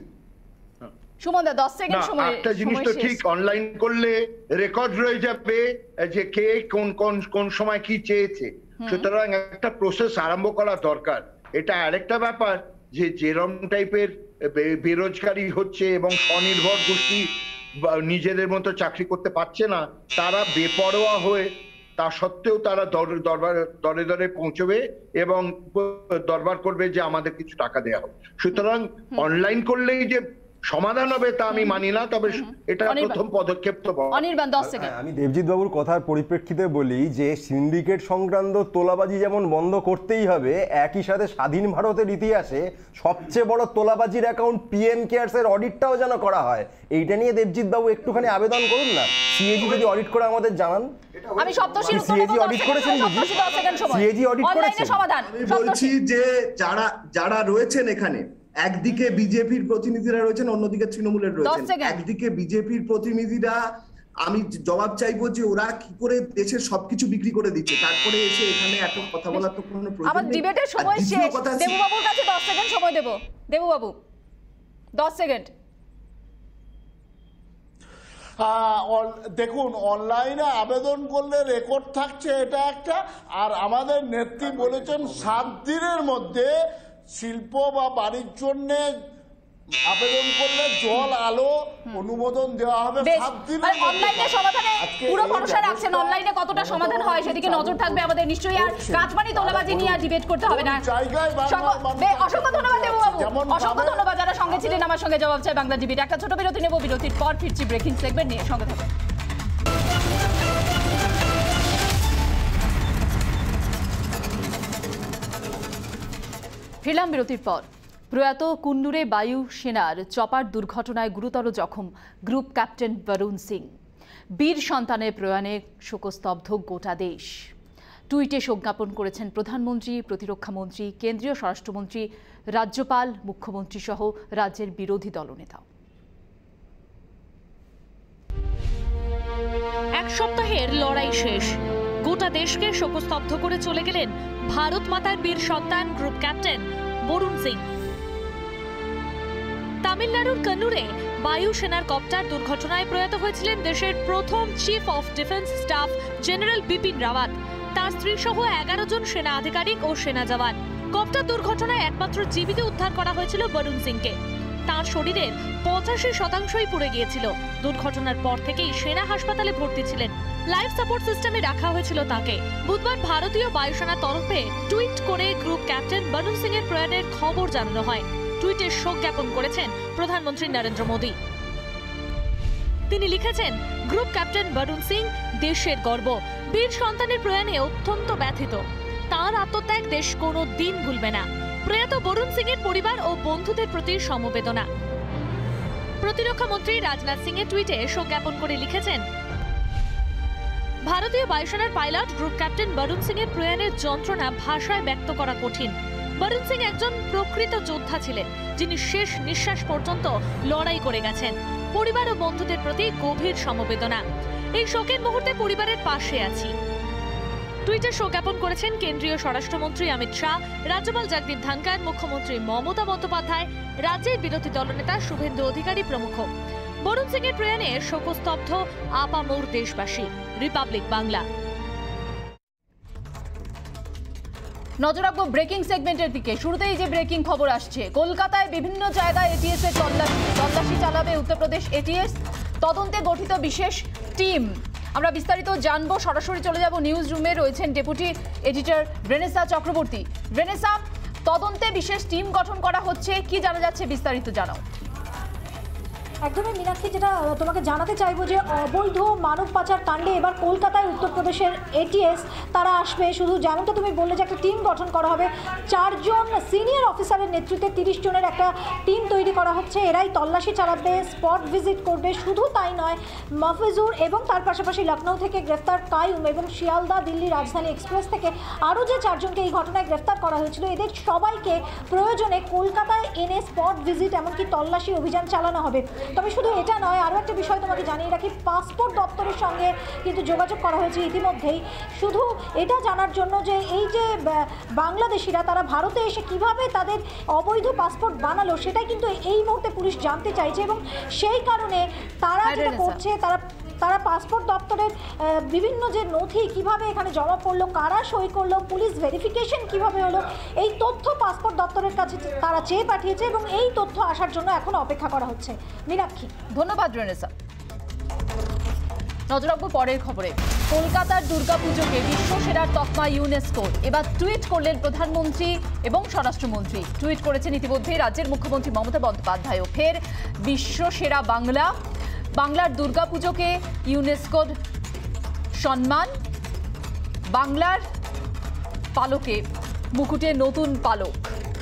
Speaker 1: সুমন দা দশ সেকেন্ড সময়।
Speaker 10: একটা জিনিস তো ঠিক, অনলাইন করলে রেকর্ড রয়ে যাবে যে কে কোন কোন কোন সময় কি চেয়েছে, সুতরাং একটা প্রসেস আরম্ভ করা দরকার। এটা আরেকটা ব্যাপার যে যেরকম টাইপের বেরোজগারি হচ্ছে এবং স্বনির্ভর গোষ্ঠী নিজেদের মতো চাকরি করতে পারছে না, তারা বেপরোয়া হয়ে তা সত্ত্বেও তারা দরবার দরে দরে পৌঁছবে এবং দরবার করবে যে আমাদের কিছু টাকা দেওয়া হোক। সুতরাং অনলাইন করলেই যে সমাধান হবে তা আমি মানি না, তবে এটা প্রথম পদক্ষেপ। তো
Speaker 11: আমি দেবজিৎ বাবুর কথার পরিপ্রেক্ষিতে বলি যে সিন্ডিকেট সংক্রান্ত তোলাবাজি যেমন বন্ধ করতেই হবে, একই সাথে স্বাধীন ভারতের ইতিহাসে সবচেয়ে বড় তোলাবাজির অ্যাকাউন্ট পিএম কেয়ারস এর অডিটটাও যেন করা হয়। এইটা নিয়ে দেবজিৎ বাবু একটুখানি আবেদন করুন না, সিএজি যদি অডিট করে আমাদের জানান।
Speaker 1: আমি সপ্তর্ষি
Speaker 11: সিএজি অডিট করেছেন, সিএজি অডিট করেছেন।
Speaker 9: আমি বলছি যে যারা যারা রয়েছেন এখানে, একদিকে বিজেপির প্রতিনিধিরা রয়েছেন, অন্যদিকে তৃণমূলের রয়েছেন। একদিকে বিজেপির প্রতিনিধিরা, আমি জবাব চাইবো যে ওরা কি করে দেশের সবকিছু বিক্রি করে দিচ্ছে, তারপরে এসে এখানে এত কথা বলার তো কোনো প্রয়োজন নেই।
Speaker 1: আমার ডিবেটের সময় শেষ, দেবু বাবুর কাছে দশ সেকেন্ড সময় দেব। দেবু বাবু দশ সেকেন্ড।
Speaker 8: দেখুন, অনলাইনে আবেদন করলে রেকর্ড থাকছে, এটা একটা। আর আমাদের নেত্রী বলেছেন সাত দিনের মধ্যে শিল্প বা বাড়ির জন্য আবেদন করলে জল আলো অনুমোদন দেওয়া হবে।
Speaker 1: অনলাইনে সমাধানে পুরো ভরসা রাখছেন, অনলাইনে কতটা সমাধান হয় সেদিকে নজর থাকবে আমাদের নিশ্চয়ই। আর কাটমানি তোলাবাজি নিয়ে আর ডিবেট করতে হবে না। অসংখ্য ধন্যবাদ দেবু বাবু, অসংখ্য ধন্যবাদ যারা সঙ্গে ছিলেন আমার সঙ্গে জবাব চাই বাংলা ডিবেট। একটা ছোট বিরতি নেব, বিরতির পর ফিরছি ব্রেকিং সেগমেন্ট নিয়ে, সঙ্গে থাকুন। ফিরলাম বিরতির পর। প্রয়াত কুন্নুরে বায়ু সেনার চপার দুর্ঘটনায় গুরুতর জখম গ্রুপ ক্যাপ্টেন বরুণ সিং। বীর সন্তানের প্রয়াণে শোকস্তব্ধ গোটা দেশ। টুইটে শোক জ্ঞাপন করেছেন প্রধানমন্ত্রী, প্রতিরক্ষা মন্ত্রী, কেন্দ্রীয় স্বরাষ্ট্রমন্ত্রী, রাজ্যপাল, মুখ্যমন্ত্রী সহ রাজ্যের বিরোধী দলনেতা।
Speaker 13: এক সপ্তাহের লড়াই শেষ, গোটা দেশকে শোকস্তব্ধ করে চলে গেলেন ভারত মাতার বীর সন্তান গ্রুপ ক্যাপ্টেন বরুণ সিং। তামিলনাড়ুর কন্নুরে বায়ুসেনার কপ্টার দুর্ঘটনায় প্রয়াত হয়েছিলেন দেশের প্রথম chief of defence staff general Bipin Rawat, তার স্ত্রী সহ এগারো জন সেনা আধিকারিক ও সেনা জওয়ান। কপ্টার দুর্ঘটনায় একমাত্র জীবিত উদ্ধার করা হয়েছিল বরুণ সিংকে। তার শরীরের পঁচাশি শতাংশই পুড়ে গিয়েছিল। দুর্ঘটনার পর থেকেই সেনা হাসপাতালে ভর্তি ছিলেন। লাইফ সাপোর্ট সিস্টেমে রাখা হয়েছিল তাকে। বুধবার ভারতীয় বায়ুসেনার তরফে টুইট করে গ্রুপ ক্যাপ্টেন বরুণ সিং এর প্রয়াণের খবর জানানো হয়। টুইটে শোক জ্ঞাপন করেছেন প্রধানমন্ত্রী নরেন্দ্র মোদী। তিনি লিখেছেন, গ্রুপ ক্যাপ্টেন বরুণ সিং দেশের গর্ব। বীর সন্তানের প্রয়াণে অত্যন্ত ব্যথিত। তার আত্মত্যাগ দেশ কোনো দিন ভুলবে না। প্রয়াত বরুণ সিং এর পরিবার ও বন্ধুদের প্রতি সমবেদনা। প্রতিরক্ষা মন্ত্রী রাজনাথ সিং এর টুইটে শোক জ্ঞাপন করে লিখেছেন, ভারতীয় বায়ুসেনার pilot group captain Varun Singh এর প্রয়াণের যন্ত্রণা ভাষায় ব্যক্ত করা কঠিন। বরুণ সিং একজন প্রকৃত যোদ্ধা ছিলেন, যিনি শেষ নিঃশ্বাস পর্যন্ত লড়াই করে গেছেন। পরিবার ও বন্ধুদের প্রতি গভীর সমবেদনা। এই শোকের মুহূর্তে পরিবারের পাশে আছি। টুইটে শোক জ্ঞাপন করেছেন কেন্দ্রীয় স্বরাষ্ট্রমন্ত্রী অমিত শাহ, রাজ্যপাল জগদীপ ধনখড়, মুখ্যমন্ত্রী মমতা বন্দ্যোপাধ্যায়, রাজ্যের বিরোধী দলনেতা শুভেন্দু অধিকারী প্রমুখ। বরুণ সিং এর প্রয়াণে শোকস্তব্ধ আপামর দেশবাসী। রিপাবলিক বাংলা।
Speaker 1: নজর রাখবো ব্রেকিং সেগমেন্টের দিকে। শুরুতেই যে ব্রেকিং খবর আসছে, কলকাতায় বিভিন্ন জায়গায় এটিএস এর তল্লাশি চালাবে উত্তরপ্রদেশ এটিএস। তদন্তে গঠিত বিশেষ টিম। আমরা বিস্তারিত জানবো, সরাসরি চলে যাব নিউজ রুমে। রয়েছেন deputy editor Vanessa Chakraborty. Vanessa, তদন্তে বিশেষ টিম গঠন করা হচ্ছে, কি জানা যাচ্ছে বিস্তারিত জানাও।
Speaker 14: একদমই মীনাক্ষী, যেটা তোমাকে জানাতে চাইবো যে অবৈধ মানব পাচার কাণ্ডে এবার কলকাতায় উত্তরপ্রদেশের এটিএস তারা আসবে। শুধু যেমনটা তুমি বললে যে একটা টিম গঠন করা হবে, চারজন সিনিয়র অফিসারের নেতৃত্বে তিরিশ জনের একটা টিম তৈরি করা হচ্ছে। এরাই তল্লাশি চালাবে, স্পট ভিজিট করবে। শুধু তাই নয়, মাহফুজুর এবং তার পাশাপাশি লখনৌ থেকে গ্রেফতার কায়ুম এবং শিয়ালদা দিল্লি রাজধানী এক্সপ্রেস থেকে আরও যে চারজনকে এই ঘটনায় গ্রেফতার করা হয়েছিল, এদের সবাইকে প্রয়োজনে কলকাতায় এনে স্পট ভিজিট এমনকি তল্লাশি অভিযান চালানো হবে। তবে শুধু এটা নয়, আরও একটা বিষয় তোমাকে জানিয়ে রাখি, পাসপোর্ট দপ্তরের সঙ্গে কিন্তু যোগাযোগ করা হয়েছে ইতিমধ্যেই, শুধু এটা জানার জন্য যে এই যে বাংলাদেশিরা তারা ভারতে এসে কিভাবে তাদের অবৈধ পাসপোর্ট বানালো সেটাই কিন্তু এই মুহূর্তে পুলিশ জানতে চাইছে। এবং সেই কারণে তারা যেটা করছে, তারা তারা পাসপোর্ট দপ্তরের বিভিন্ন যে নথি কিভাবে এখানে জমা পড়লো, কারা সই করলো, পুলিশ ভেরিফিকেশন কিভাবে হলো, এই তথ্য পাসপোর্ট দপ্তরের কাছে তারা চেয়ে পাঠিয়েছে এবং এই তথ্য আসার জন্য এখন অপেক্ষা করা হচ্ছে। মীনাক্ষী,
Speaker 1: ধন্যবাদ রেনেসা। নজর রাখবো পরের খবরে। কলকাতার দুর্গাপুজোকে বিশ্বসেরার তকমা ইউনেস্কো। এবার টুইট করলেন প্রধানমন্ত্রী এবং স্বরাষ্ট্রমন্ত্রী। টুইট করেছেন ইতিমধ্যেই রাজ্যের মুখ্যমন্ত্রী মমতা বন্দ্যোপাধ্যায়ও। ফের বিশ্বসেরা বাংলা। বাংলার দুর্গাপুজোকে ইউনেস্কোর সম্মান। বাংলার পালকে মুকুটে নতুন পালক।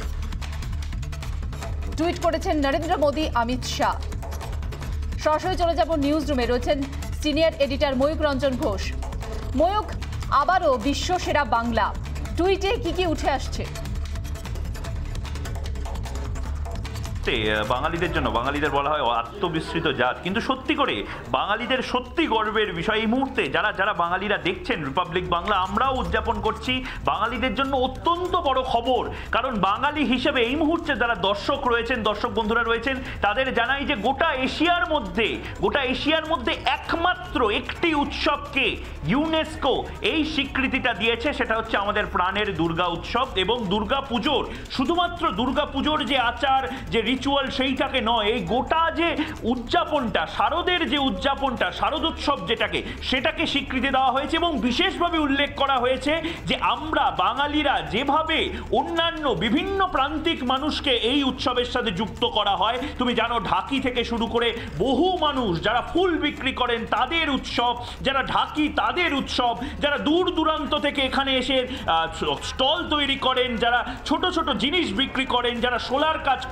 Speaker 1: টুইট করেছেন নরেন্দ্র মোদী, অমিত শাহ। সরাসরি চলে যাব নিউজ রুমে। রয়েছেন সিনিয়র এডিটর ময়ূক রঞ্জন ঘোষ। ময়ূক, আবারও বিশ্বসেরা বাংলা, টুইটে কি কি উঠে আসছে?
Speaker 15: বাঙালিদের জন্য, বাঙালিদের বলা হয় আত্মবিস্মৃত জাত, কিন্তু সত্যি করে বাঙালিদের সত্যি গর্বের বিষয় এই মুহূর্তে যারা যারা বাঙালিরা দেখছেন রিপাবলিক বাংলা, আমরাও উদযাপন করছি। বাঙালিদের জন্য অত্যন্ত বড় খবর, কারণ বাঙালি হিসেবে এই মুহূর্তে যারা দর্শক রয়েছেন, দর্শক বন্ধুরা রয়েছেন, তাদের জানাই যে গোটা এশিয়ার মধ্যে গোটা এশিয়ার মধ্যে একমাত্র একটি উৎসবকে ইউনেস্কো এই স্বীকৃতিটা দিয়েছে, সেটা হচ্ছে আমাদের প্রাণের দুর্গা উৎসব। এবং দুর্গা পুজোর, শুধুমাত্র দুর্গা পুজোর যে আচার, যে রিচুয়াল, সেইটাকে নয়, এই গোটা যে উদযাপনটা, শারদের যে উদযাপনটা, শারদ উৎসব যেটাকে, সেটাকে স্বীকৃতি দেওয়া হয়েছে। এবং বিশেষভাবে উল্লেখ করা হয়েছে যে আমরা বাঙালিরা যেভাবে অন্যান্য বিভিন্ন প্রান্তিক মানুষকে এই উৎসবের সাথে যুক্ত করা হয়, তুমি জানো ঢাকি থেকে শুরু করে বহু মানুষ যারা ফুল বিক্রি করেন তাদের উৎসব, যারা ঢাকি তাদের উৎসব, যারা দূর দূরান্ত থেকে এখানে এসে স্টল তৈরি করেন, যারা ছোট ছোট জিনিস বিক্রি করেন, যারা সোলার কাজ করেন,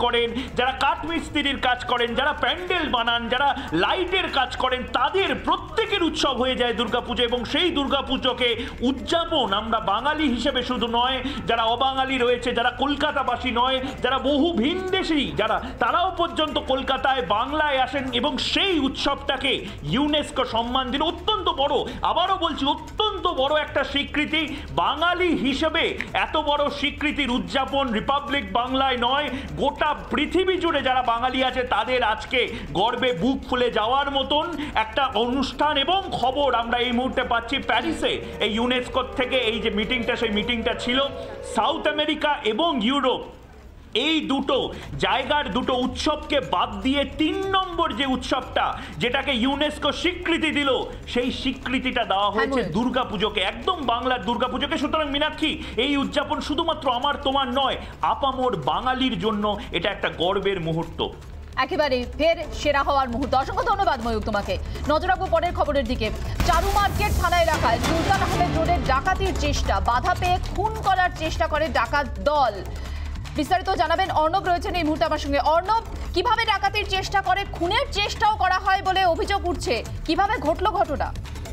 Speaker 15: যারা কাঠমিস্ত্রির কাজ করেন, যারা প্যান্ডেল বানান, যারা লাইটের কাজ করেন, তাদের প্রত্যেকের উৎসব হয়ে যায় দুর্গাপুজো। এবং সেই দুর্গাপুজোকে উদযাপন আমরা বাঙালি হিসেবে শুধু নয়, যারা অবাঙালি রয়েছে, যারা কলকাতাবাসী নয়, যারা বহু ভিনদেশী যারা, তারাও পর্যন্ত কলকাতায় বাংলায় আসেন এবং সেই উৎসবটাকে ইউনেস্কো সম্মান দিল। অত্যন্ত বড়, আবারও বলছি, অত্যন্ত বড় একটা স্বীকৃতি। বাঙালি হিসেবে এত বড় স্বীকৃতির উদযাপন রিপাবলিক বাংলায় নয়, গোটা পৃথিবী জুড়ে যারা বাঙালি আছে তাদের আজকে গর্বে বুক ফুলে যাওয়ার মতন একটা অনুষ্ঠান এবং খবর আমরা এই মুহূর্তে পাচ্ছি প্যারিসে। এই ইউনেস্কো থেকে এই যে মিটিংটা, সেই মিটিংটা ছিল সাউথ আমেরিকা এবং ইউরোপ, এই দুটো জায়গার দুটো উৎসবকে বাদ দিয়ে তিন নম্বর যে উৎসবটা যেটাকে ইউনেস্কো স্বীকৃতি দিল, সেই স্বীকৃতিটা দেওয়া হয়েছে দুর্গাপুজোকে, একদম বাংলার দুর্গাপুজোকে। সুতরাং মীনাক্ষী, এই উদযাপন শুধুমাত্র আমার তোমার নয়, আপামর বাঙালির জন্য এটা একটা গর্বের মুহূর্ত।
Speaker 1: একেবারে ফের সেরা হওয়ার মুহূর্ত। অসংখ্য ধন্যবাদ ময়ূক তোমাকে। নজর রাখবো পরের খবরের দিকে। চারু মার্কেট থানা এলাকায় সুলতান আহমেদ রোডের ডাকাতির চেষ্টা, বাধা পেয়ে খুন করার চেষ্টা করে ডাকাত দল। বিস্তারিত জানাবেন অর্ণব, রয়েছেন এই মুহূর্তে আমার সঙ্গে। অর্ণব, কিভাবে ডাকাতির চেষ্টা করে, খুনের চেষ্টাও করা হয় বলে অভিযোগ উঠছে, কিভাবে ঘটলো ঘটনা?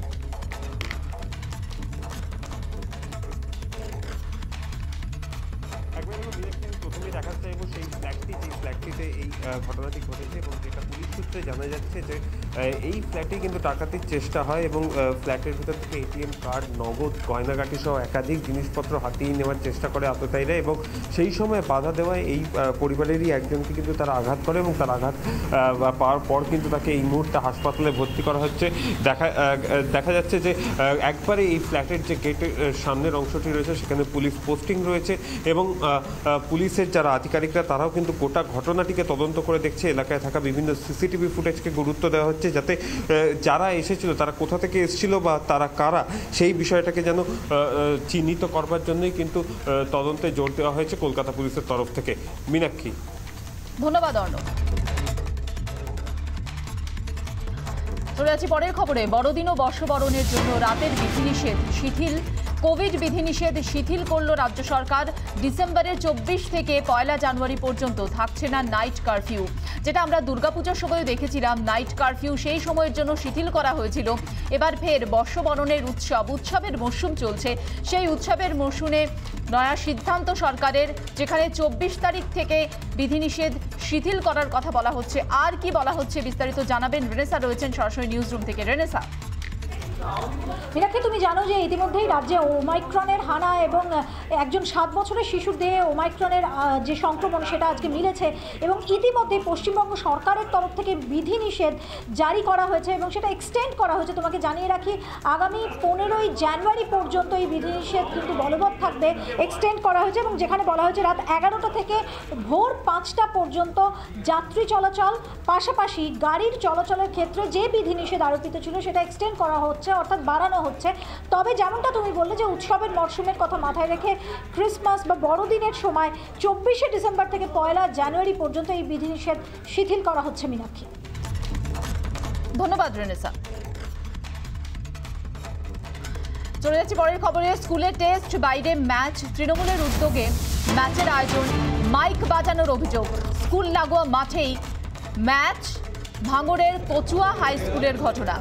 Speaker 16: প্রথমে দেখা চাইব সেই ফ্ল্যাটটি, যে ফ্ল্যাটটিতে এই ঘটনাটি ঘটেছে এবং যেটা পুলিশ সূত্রে জানা যাচ্ছে যে এই ফ্ল্যাটে কিন্তু ডাকাতির চেষ্টা হয় এবং ফ্ল্যাটের ভিতর থেকে এটিএম কার্ড, নগদ, গয়নাগাটি সহ একাধিক জিনিসপত্র হাতিয়ে নেওয়ার চেষ্টা করে আততায়ীরা এবং সেই সময় বাধা দেওয়ায় এই পরিবারেরই একজনকে কিন্তু তারা আঘাত করে এবং তার আঘাত পাওয়ার পর কিন্তু তাকে এই মুহূর্তে হাসপাতালে ভর্তি করা হচ্ছে। দেখা দেখা যাচ্ছে যে একবারে এই ফ্ল্যাটের যে গেটের সামনের অংশটি রয়েছে সেখানে পুলিশ পোস্টিং রয়েছে এবং পুলিশের যারা আধিকারিকরা তারাও কিন্তু গোটা ঘটনাটিকে তদন্ত করে দেখছে। এলাকায় থাকা বিভিন্ন সিসিটিভি ফুটেজকে গুরুত্ব দেওয়া হচ্ছে যাতে যারা এসেছিল তারা কোথা থেকে এসেছিল বা তারা কারা, সেই বিষয়টাকে যেন চিহ্নিত করবার জন্যই কিন্তু তদন্তে জোর দেওয়া হয়েছে কলকাতা পুলিশের তরফ থেকে। মীনাক্ষী,
Speaker 1: ধন্যবাদ অর্ণব। চলে যাচ্ছি পরের খবরে। বড়দিন ও বর্ষবরণের জন্য রাতের বিধিনিষেধ শিথিল। কোভিড বিধিনিষেধ শিথিল করল রাজ্য সরকার। ডিসেম্বরের চব্বিশ থেকে পয়লা জানুয়ারি পর্যন্ত থাকছে না নাইট কারফিউ, যেটা আমরা দুর্গাপূজার সময় দেখেছিলাম। নাইট কারফিউ সেই সময়ের জন্য শিথিল করা হয়েছিল। এবার ফের বর্ষবরণের উৎসব, উৎসবের মরশুম চলছে। সেই উৎসবের মরশুমে নয়া সিদ্ধান্ত সরকারের, যেখানে চব্বিশ তারিখ থেকে বিধিনিষেধ শিথিল করার কথা বলা হচ্ছে। আর কি বলা হচ্ছে বিস্তারিত জানাবেন রেনেসা, রয়েছেন সরাসরি নিউজ রুম থেকে। রেনেসা,
Speaker 14: মীনাক্ষী, তুমি জানো যে ইতিমধ্যেই রাজ্যে ওমাইক্রনের হানা এবং একজন সাত বছরের শিশুর দেহে ওমাইক্রনের যে সংক্রমণ সেটা আজকে মিলেছে এবং ইতিমধ্যে পশ্চিমবঙ্গ সরকারের তরফ থেকে বিধিনিষেধ জারি করা হয়েছে এবং সেটা এক্সটেন্ড করা হয়েছে। তোমাকে জানিয়ে রাখি, আগামী পনেরোই জানুয়ারি পর্যন্ত এই বিধিনিষেধ কিন্তু বলবৎ থাকবে, এক্সটেন্ড করা হয়েছে এবং যেখানে বলা হয়েছে রাত এগারোটা থেকে ভোর পাঁচটা পর্যন্ত যাত্রী চলাচল, পাশাপাশি গাড়ির চলাচলের ক্ষেত্রে যে বিধিনিষেধ আরোপিত ছিল সেটা এক্সটেন্ড করা হচ্ছে, অর্থাৎ বাড়ানো হচ্ছে। তবে যেমনটা তুমি বললে যে উৎসবের মরশুমের কথা মাথায় রেখে ক্রিসমাস বা বড়দিনের সময় চব্বিশে ডিসেম্বর থেকে পয়লা জানুয়ারি পর্যন্ত এই বিধিনিষেধ শিথিল করা হচ্ছে। মীনাক্ষী,
Speaker 1: ধন্যবাদ রেনেসা। চলে যাচ্ছি পরের খবরে। স্কুলে টেস্ট, বাইরে ম্যাচ, তৃণমূলের উদ্যোগে ম্যাচের আয়োজন, মাইক বাজানোর অভিযোগ। স্কুল লাগোয়া মাঠেই ম্যাচ, ভাঙড়ের কচুয়া হাই স্কুলের ঘটনা।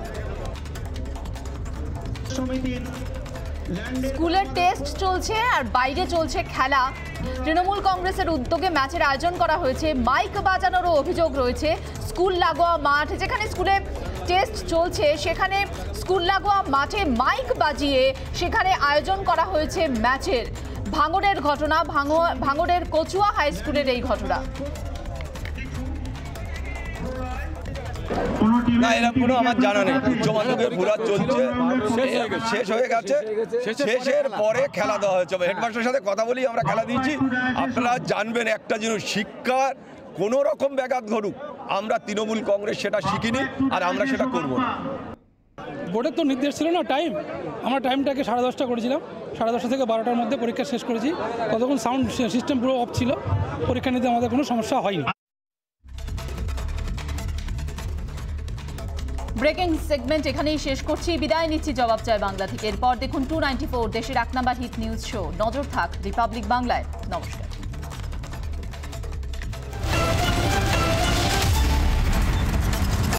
Speaker 1: স্কুলের টেস্ট চলছে আর বাইরে চলছে খেলা। তৃণমূল কংগ্রেসের উদ্যোগে ম্যাচের আয়োজন করা হয়েছে, মাইক বাজানোরও অভিযোগ রয়েছে। স্কুল লাগোয়া মাঠ, যেখানে স্কুলে টেস্ট চলছে সেখানে স্কুল লাগোয়া মাঠে মাইক বাজিয়ে সেখানে আয়োজন করা হয়েছে ম্যাচের। ভাঙড়ের ঘটনা, ভাঙড়ের কচুয়া হাই স্কুলের এই ঘটনা।
Speaker 17: না, এরকম কোনো আমার জানা নেই। উচ্চমাধ্যমিকের ঘোরা চলছে, শেষ হয়ে গেছে। শেষের পরে খেলা দেওয়া হয়েছে। হেডমাস্টারের সাথে কথা বলি, আমরা খেলা দিয়েছি। আপনারা জানবেন একটা জিনিস, শিক্ষার কোনো রকম ব্যাঘাত ঘটুক, আমরা তৃণমূল কংগ্রেস সেটা শিখিনি আর আমরা সেটা করব না।
Speaker 18: বোর্ডের তো নির্দেশ ছিল না টাইম, আমরা টাইমটাকে সাড়ে দশটা করেছিলাম। সাড়ে দশটা থেকে বারোটার মধ্যে পরীক্ষা শেষ করেছি। ততক্ষণ সাউন্ড সিস্টেম পুরো অফ ছিল, পরীক্ষা নিতে আমাদের কোনো সমস্যা হয়নি।
Speaker 1: ব্রেকিং সেগমেন্ট এখানেই শেষ করছি। বিদায় নিচ্ছি জবাব চায় বাংলা থেকে। এরপর দেখুন টু নাইনটি ফোর, দেশের এক নাম্বার হিট নিউজ শো। নজর থাক রিপাবলিক বাংলায়। নমস্কার।